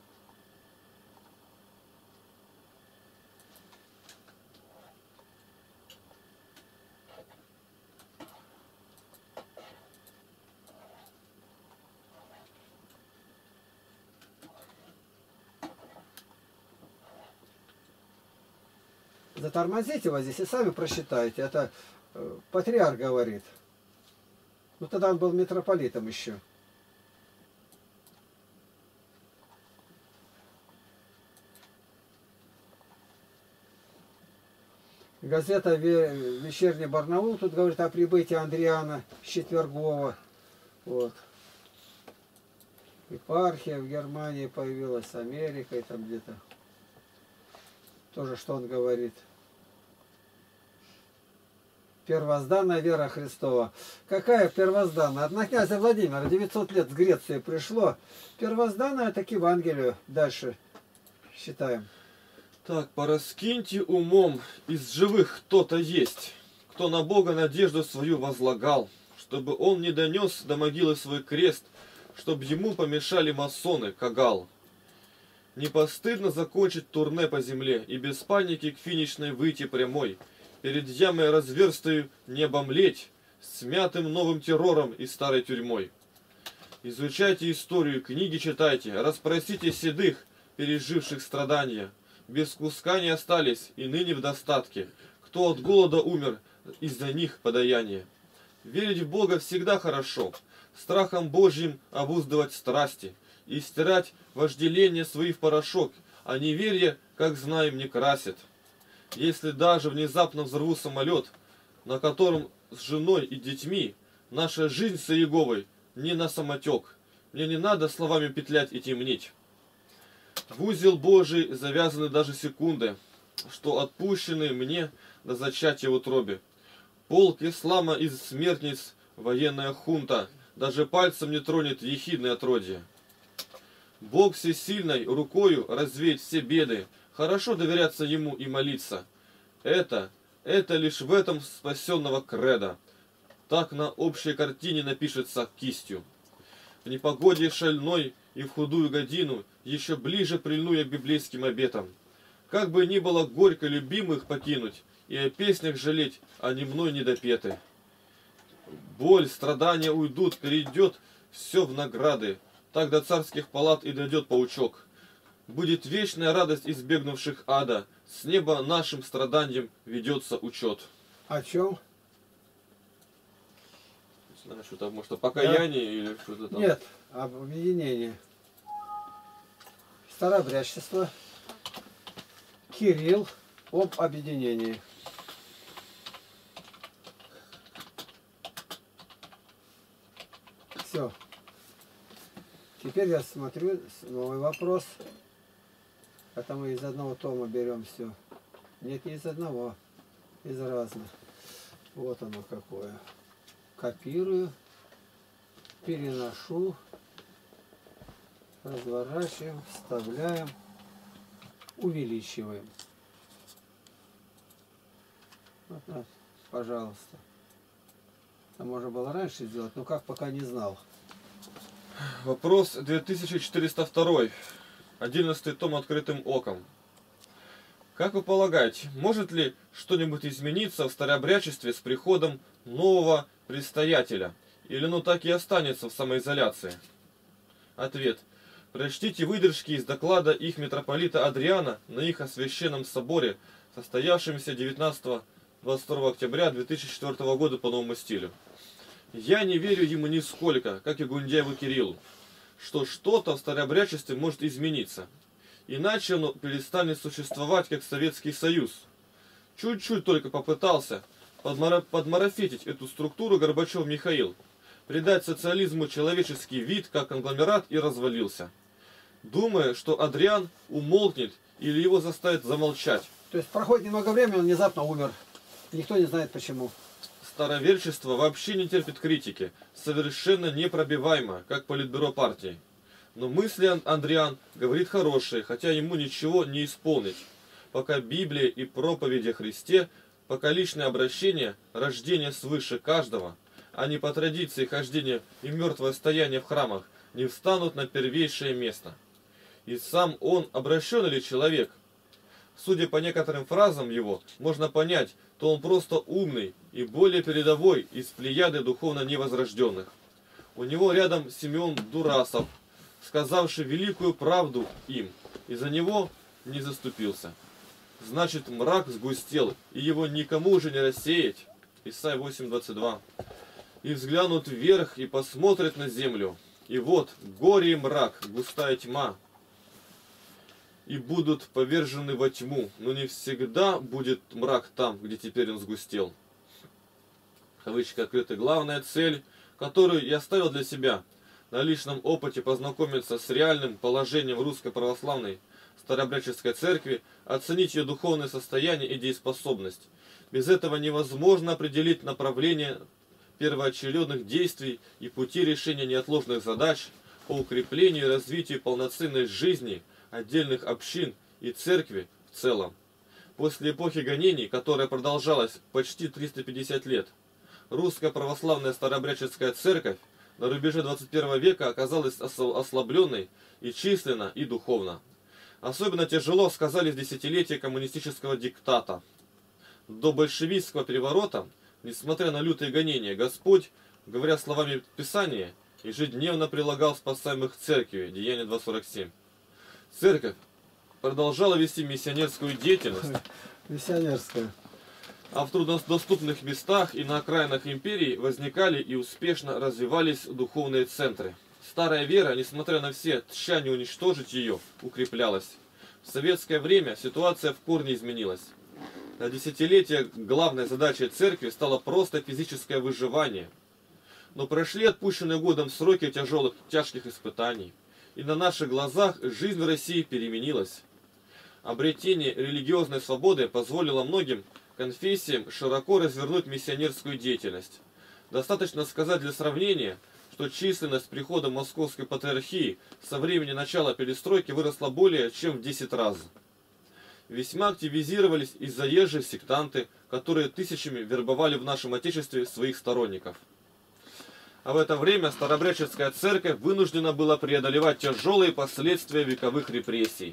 [SPEAKER 1] Затормозите его здесь и сами просчитайте. Это патриарх говорит. Ну тогда он был митрополитом еще. Газета «Вечерний Барнаул» тут говорит о прибытии Андриана Четвергова. Вот. Епархия в Германии появилась, Америка и там где-то. Тоже что он говорит. Первозданная вера Христова. Какая первозданная? От князя Владимира 900 лет с Греции пришло. Первозданная это к Евангелию. Дальше считаем.
[SPEAKER 2] Так, пораскиньте умом, из живых кто-то есть, кто на Бога надежду свою возлагал, чтобы он не донес до могилы свой крест, чтобы ему помешали масоны, кагал. Не постыдно закончить турне по земле и без паники к финишной выйти прямой, перед ямой разверстою не обомлеть, смятым новым террором и старой тюрьмой. Изучайте историю, книги читайте, расспросите седых, переживших страдания. Без куска не остались и ныне в достатке. Кто от голода умер, из-за них подаяние. Верить в Бога всегда хорошо, страхом Божьим обуздывать страсти и стирать вожделение свои в порошок, а неверие, как знаем, не красит. Если даже внезапно взорву самолет, на котором с женой и детьми наша жизнь с Иеговой не на самотек, мне не надо словами петлять и темнить. В узел Божий завязаны даже секунды, что отпущены мне до зачатия в утробе. Полк ислама из смертниц, военная хунта, даже пальцем не тронет ехидное отродье. Бог всесильной рукою развеет все беды, хорошо доверяться Ему и молиться. Это лишь в этом спасенного кредо. Так на общей картине напишется кистью. В непогоде шальной и в худую годину еще ближе прильну я к библейским обетам. Как бы ни было горько любимых покинуть и о песнях жалеть, они мной недопеты. Боль, страдания уйдут, перейдет все в награды. Так до царских палат и дойдет паучок. Будет вечная радость избегнувших ада. С неба нашим страданиям ведется учет.
[SPEAKER 1] О чем?
[SPEAKER 2] Не знаю, что-то, может, о покаянии или что-то там.
[SPEAKER 1] Нет, об объединении. Старообрядчество. Кирилл об объединении. Все. Теперь я смотрю новый вопрос. Это мы из одного тома берем все. Нет, не из одного, из разных. Вот оно какое. Копирую, переношу, разворачиваем, вставляем, увеличиваем. Вот, пожалуйста. Это можно было раньше сделать, но как, пока не знал.
[SPEAKER 2] Вопрос 2402. 11 том «Открытым оком». Как вы полагаете, может ли что-нибудь измениться в старообрядчестве с приходом нового предстоятеля? Или оно так и останется в самоизоляции? Ответ. Прочтите выдержки из доклада их митрополита Адриана на их освященном соборе, состоявшемся 19-22 октября 2004 года по новому стилю. Я не верю ему нисколько, как и Гундяеву Кириллу, что что-то в старообрядчестве может измениться. Иначе оно перестанет существовать, как Советский Союз. Чуть-чуть только попытался подмарафетить эту структуру Горбачев Михаил, придать социализму человеческий вид, как конгломерат, и развалился. Думая, что Адриан умолкнет или его заставят замолчать.
[SPEAKER 1] То есть проходит немного времени, он внезапно умер. Никто не знает почему.
[SPEAKER 2] Староверчество вообще не терпит критики, совершенно непробиваемо, как политбюро партии. Но мысли Адриан говорит хорошие, хотя ему ничего не исполнить. Пока Библия и проповеди о Христе, пока личное обращение, рождение свыше каждого, а не по традиции хождения и мертвое стояние в храмах, не встанут на первейшее место. И сам он обращенный ли человек? Судя по некоторым фразам его, можно понять, то он просто умный и более передовой из плеяды духовно невозрожденных. У него рядом Симеон Дурасов, сказавший великую правду им, и за него не заступился. Значит, мрак сгустел, и его никому уже не рассеять. Исайя 8:22. И взглянут вверх, и посмотрят на землю, и вот горе и мрак, густая тьма, и будут повержены во тьму, но не всегда будет мрак там, где теперь он сгустел. Кавычки открыты. Главная цель, которую я ставил для себя, на личном опыте познакомиться с реальным положением Русской Православной Старообрядческой Церкви, оценить ее духовное состояние и дееспособность. Без этого невозможно определить направление первоочередных действий и пути решения неотложных задач по укреплению и развитию полноценной жизни отдельных общин и церкви в целом. После эпохи гонений, которая продолжалась почти 350 лет, Русская Православная Старообрядческая Церковь на рубеже 21 века оказалась ослабленной и численно, и духовно. Особенно тяжело сказались десятилетия коммунистического диктата. До большевистского переворота Несмотря на лютые гонения, Господь, говоря словами Писания, ежедневно прилагал спасаемых к церкви, Деяние 2.47. Церковь продолжала вести миссионерскую деятельность,
[SPEAKER 1] Миссионерская.
[SPEAKER 2] а в труднодоступных местах и на окраинах империи возникали и успешно развивались духовные центры. Старая вера, несмотря на все тщания уничтожить ее, укреплялась. В советское время ситуация в корне изменилась. На десятилетия главной задачей церкви стало просто физическое выживание. Но прошли отпущенные годом сроки тяжких испытаний, и на наших глазах жизнь в России переменилась. Обретение религиозной свободы позволило многим конфессиям широко развернуть миссионерскую деятельность. Достаточно сказать для сравнения, что численность прихода Московской Патриархии со времени начала перестройки выросла более чем в 10 раз. Весьма активизировались и заезжие сектанты, которые тысячами вербовали в нашем Отечестве своих сторонников. А в это время Старообрядческая церковь вынуждена была преодолевать тяжелые последствия вековых репрессий.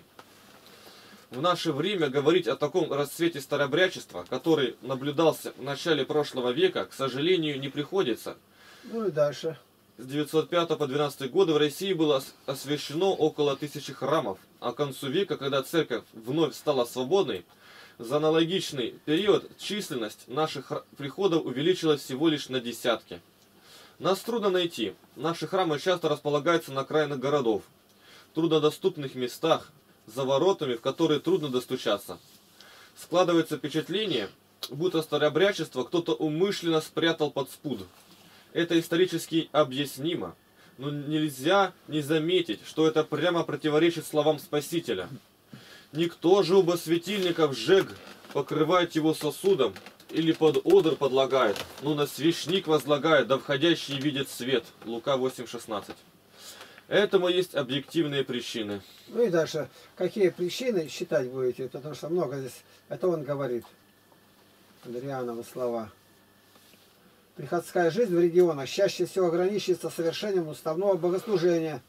[SPEAKER 2] В наше время говорить о таком расцвете старообрядчества, который наблюдался в начале прошлого века, к сожалению, не приходится.
[SPEAKER 1] Ну и дальше.
[SPEAKER 2] С 905 по 12 годы в России было освящено около 1000 храмов, а к концу века, когда церковь вновь стала свободной, за аналогичный период численность наших приходов увеличилась всего лишь на десятки. Нас трудно найти. Наши храмы часто располагаются на окраинах городов, в труднодоступных местах, за воротами, в которые трудно достучаться. Складывается впечатление, будто старообрядчество кто-то умышленно спрятал под спуд. Это исторически объяснимо, но нельзя не заметить, что это прямо противоречит словам Спасителя. Никто же оба светильников сжег, покрывает его сосудом, или под одр подлагает, но на свечник возлагает, да входящий видит свет. Лука 8.16. Этому есть объективные причины.
[SPEAKER 1] Ну и дальше. Какие причины считать будете? Потому что много здесь. Это он говорит. Адриановы слова. Приходская жизнь в регионах чаще всего ограничивается совершением уставного богослужения.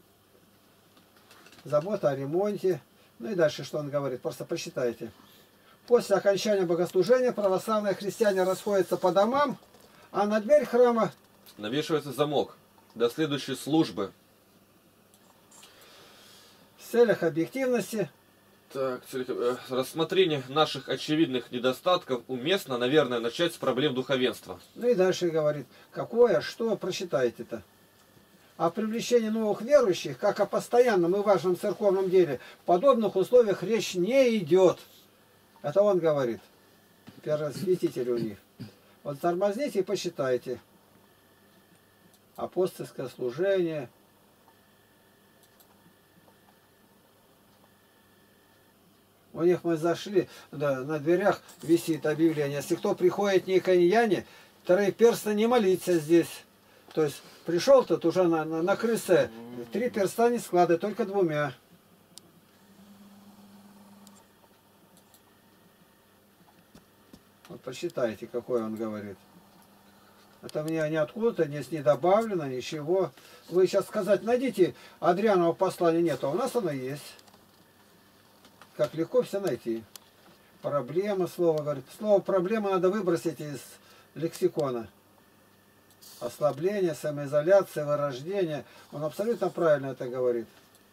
[SPEAKER 1] Забота о ремонте. Ну и дальше, что он говорит. Просто посчитайте. После окончания богослужения православные христиане расходятся по домам, а на дверь храма
[SPEAKER 2] навешивается замок до следующей службы.
[SPEAKER 1] В целях объективности.
[SPEAKER 2] Так, рассмотрение наших очевидных недостатков уместно, наверное, начать с проблем духовенства.
[SPEAKER 1] Ну и дальше говорит, какое, что, прочитайте-то. О привлечении новых верующих, как о постоянном и важном церковном деле, в подобных условиях речь не идет. Это он говорит, первосвятитель у них. Вот тормозните и посчитайте. Апостольское служение. У них мы зашли, да, на дверях висит объявление. Если кто приходит не иконияне, троеперстно не молиться здесь. То есть пришел тут уже на крысе, 3 перста не складывай, только 2. Вот посчитайте, какой он говорит. Это мне ни откуда-то не добавлено, ничего. Вы сейчас сказать, найдите Адрианова послания, нет, а у нас оно есть. Как легко все найти. Проблема, слово говорит. Слово проблема надо выбросить из лексикона. Ослабление, самоизоляция, вырождение. Он абсолютно правильно это говорит.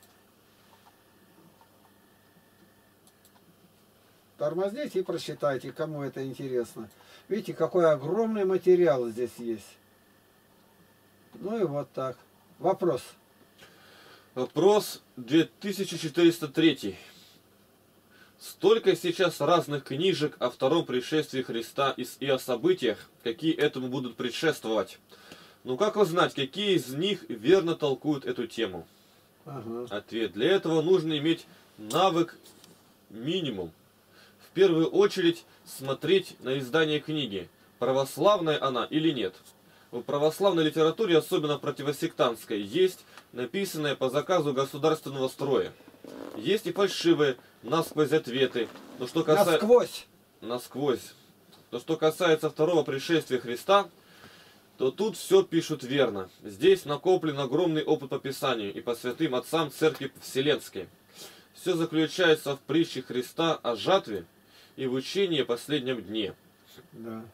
[SPEAKER 1] Тормозните и прочитайте, кому это интересно. Видите, какой огромный материал здесь есть. Ну и вот так. Вопрос.
[SPEAKER 2] Вопрос 2403. Столько сейчас разных книжек о втором пришествии Христа и о событиях, какие этому будут предшествовать. Но как узнать, какие из них верно толкуют эту тему?
[SPEAKER 1] Ага.
[SPEAKER 2] Ответ. Для этого нужно иметь навык минимум. В первую очередь смотреть на издание книги, православная она или нет. В православной литературе, особенно противосектантской, есть написанное по заказу государственного строя. Есть и фальшивые насквозь ответы. Но что касается... Насквозь. Но что касается второго пришествия Христа, то тут все пишут верно. Здесь накоплен огромный опыт по Писанию и по святым отцам Церкви Вселенской. Все заключается в притче Христа о жатве и в учении о последнем дне.
[SPEAKER 1] Да.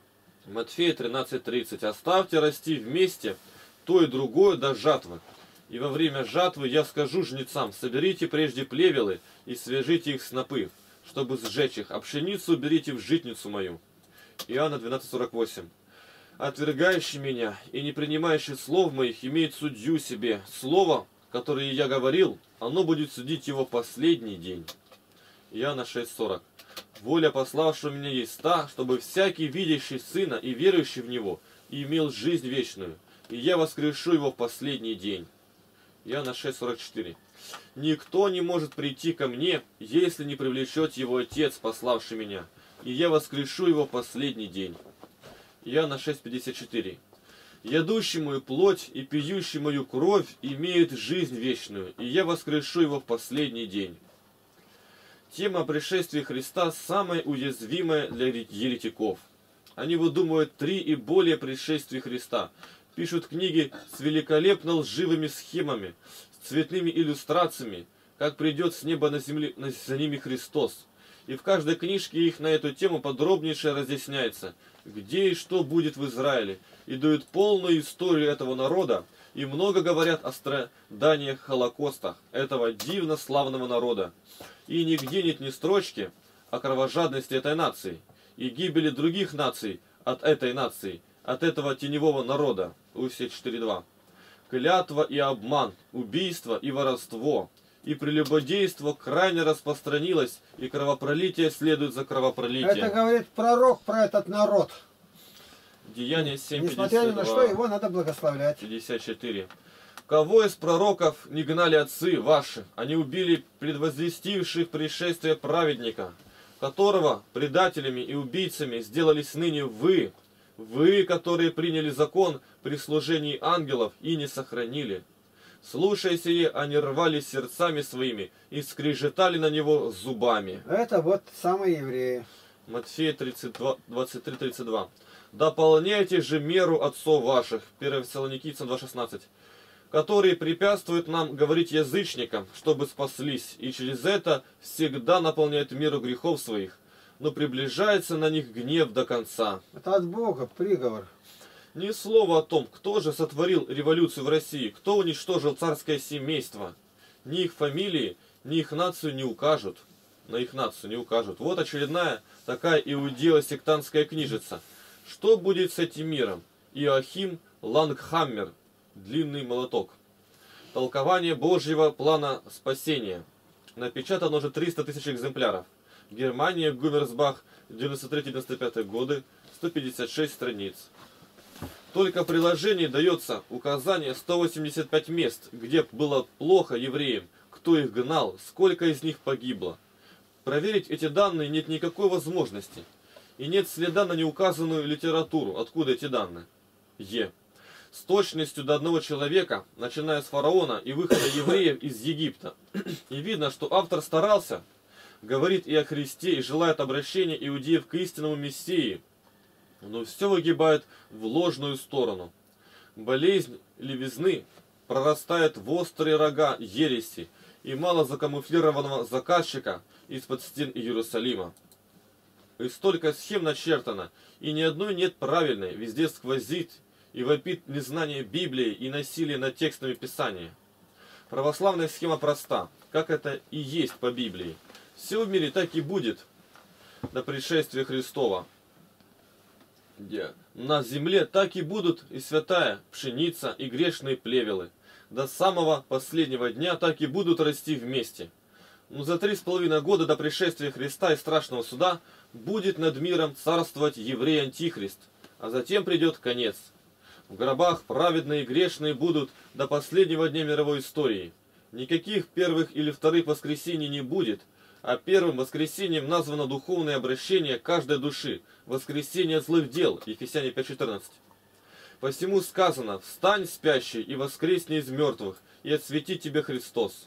[SPEAKER 2] Матфея 13:30. Оставьте расти вместе то и другое до жатвы. И во время жатвы я скажу жнецам: соберите прежде плевелы и свяжите их снопы, чтобы сжечь их, а пшеницу уберите в житницу мою. Иоанна 12:48. Отвергающий меня и не принимающий слов моих имеет судью себе. Слово, которое я говорил, оно будет судить его последний день. Иоанна 6:40. Воля пославшего меня есть та, чтобы всякий, видящий Сына и верующий в Него, имел жизнь вечную, и я воскрешу его в последний день. Иоанна 6:44. Никто не может прийти ко мне, если не привлечет его Отец, пославший меня, и я воскрешу его в последний день. Иоанна 6:54. Ядущий мою плоть и пьющий мою кровь имеет жизнь вечную, и я воскрешу его в последний день. Тема пришествия Христа самая уязвимая для еретиков. Они выдумывают 3 и более пришествий Христа, пишут книги с великолепно лживыми схемами, с цветными иллюстрациями, как придет с неба на землю за ними Христос. И в каждой книжке их на эту тему подробнейше разъясняется, где и что будет в Израиле, и дают полную историю этого народа, и много говорят о страданиях, холокостах этого дивно славного народа. И нигде нет ни строчки о кровожадности этой нации и гибели других наций от этой нации, от этого теневого народа. Усия 4:2. Клятва и обман, убийство и воровство, и прелюбодейство крайне распространилось, и кровопролитие следует за кровопролитием.
[SPEAKER 1] Это говорит пророк про этот народ.
[SPEAKER 2] Деяние 7:52.
[SPEAKER 1] Несмотря ни на что, его надо благословлять.
[SPEAKER 2] 54. Кого из пророков не гнали отцы ваши? Они убили предвозвестивших пришествие праведника, которого предателями и убийцами сделались ныне вы. Вы, которые приняли закон при служении ангелов и не сохранили. Слушая сие, они рвались сердцами своими и скрежетали на него зубами.
[SPEAKER 1] Это вот самые евреи.
[SPEAKER 2] Матфея 23:32. Дополняйте же меру отцов ваших. 1 Фессалоникийцам 2:16. Которые препятствуют нам говорить язычникам, чтобы спаслись, и через это всегда наполняют меру грехов своих, но приближается на них гнев до конца.
[SPEAKER 1] Это от Бога приговор.
[SPEAKER 2] Ни слова о том, кто же сотворил революцию в России, кто уничтожил царское семейство. Ни их фамилии, ни их нацию не укажут. На их нацию не укажут. Вот очередная такая иудео-сектантская книжица. Что будет с этим миром? Иоахим Лангхаммер. Длинный молоток. Толкование Божьего плана спасения. Напечатано уже 300 000 экземпляров. Германия, Гумерсбах, 93-95 годы, 156 страниц. Только в приложении дается указание 185 мест, где было плохо евреям, кто их гнал, сколько из них погибло. Проверить эти данные нет никакой возможности. И нет следа на неуказанную литературу. Откуда эти данные? С точностью до одного человека, начиная с фараона и выхода евреев из Египта. И видно, что автор старался, говорит и о Христе, и желает обращения иудеев к истинному Мессии, но все выгибает в ложную сторону. Болезнь левизны прорастает в острые рога ереси и мало закамуфлированного заказчика из-под стен Иерусалима. И столько схем начертано, и ни одной нет правильной, везде сквозит и вопит незнание Библии и насилие над текстами Писания. Православная схема проста, как это и есть по Библии. Все в мире так и будет до пришествия Христова. На земле так и будут и святая пшеница, и грешные плевелы. До самого последнего дня так и будут расти вместе. Но за 3,5 года до пришествия Христа и страшного суда будет над миром царствовать еврей-антихрист, а затем придет конец. В гробах праведные и грешные будут до последнего дня мировой истории. Никаких первых или вторых воскресений не будет, а первым воскресением названо духовное обращение каждой души, воскресение злых дел, Ефесяне 5:14. Посему сказано: «Встань, спящий, и воскресни из мертвых, и отсветит тебе Христос».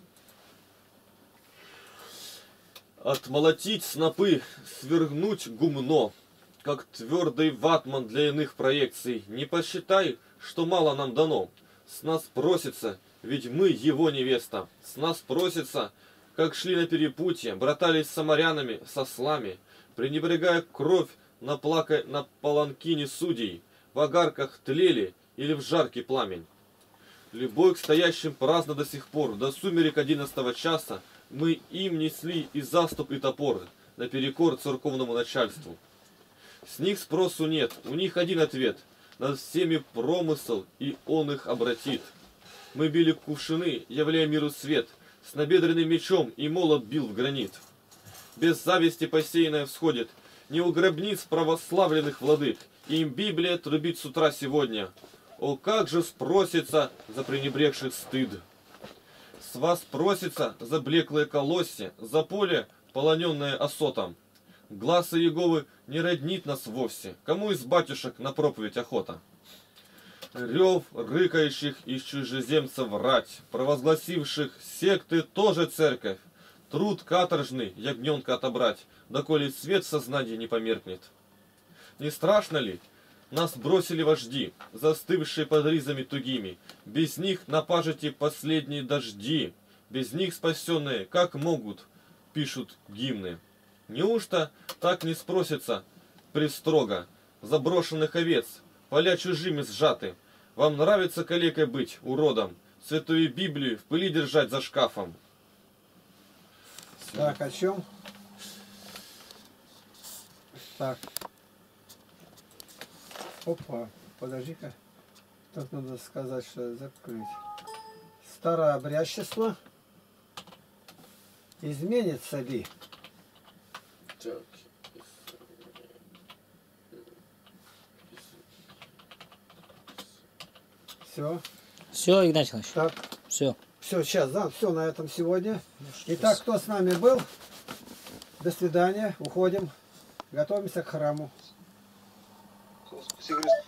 [SPEAKER 2] Отмолотить снопы, свергнуть гумно, как твердый ватман для иных проекций. Не посчитай, что мало нам дано. С нас просится, ведь мы его невеста. С нас просится, как шли на перепутье, братались с самарянами, с ослами, пренебрегая кровь на паланкине судей, в огарках тлели или в жаркий пламень. Любой к стоящим праздно до сих пор, до сумерек 11 часа, мы им несли и заступ, и топор, наперекор церковному начальству. С них спросу нет, у них один ответ, над всеми промысл, и он их обратит. Мы били кувшины, являя миру свет, с набедренным мечом и молот бил в гранит. Без зависти посеянное всходит, не у гробниц православленных владык, им Библия трубит с утра сегодня. О, как же спросится за пренебрегших стыд! С вас просится за блеклые колосья, за поле, полоненное осотом. Глаз Иеговы не роднит нас вовсе, кому из батюшек на проповедь охота? Рев рыкающих из чужеземцев рать, провозгласивших секты тоже церковь, труд каторжный ягненка отобрать, доколе свет в сознании не померкнет. Не страшно ли? Нас бросили вожди, застывшие под ризами тугими. Без них на пажите последние дожди. Без них спасенные, как могут, пишут гимны. Неужто так не спросится пристрого заброшенных овец, поля чужими сжаты? Вам нравится калекой быть, уродом, святую Библию в пыли держать за шкафом?
[SPEAKER 1] Так, о чем? Так. Опа, подожди-ка. Тут надо сказать, что закрыть. Старообрядчество. Изменится ли?
[SPEAKER 2] Так.
[SPEAKER 1] Все.
[SPEAKER 4] Все, Игнатий Иванович.
[SPEAKER 1] Так.
[SPEAKER 4] Все.
[SPEAKER 1] Все, сейчас, да, все на этом сегодня. Итак, кто с нами был? До свидания. Уходим. Готовимся к храму.
[SPEAKER 3] Спасибо, Христос.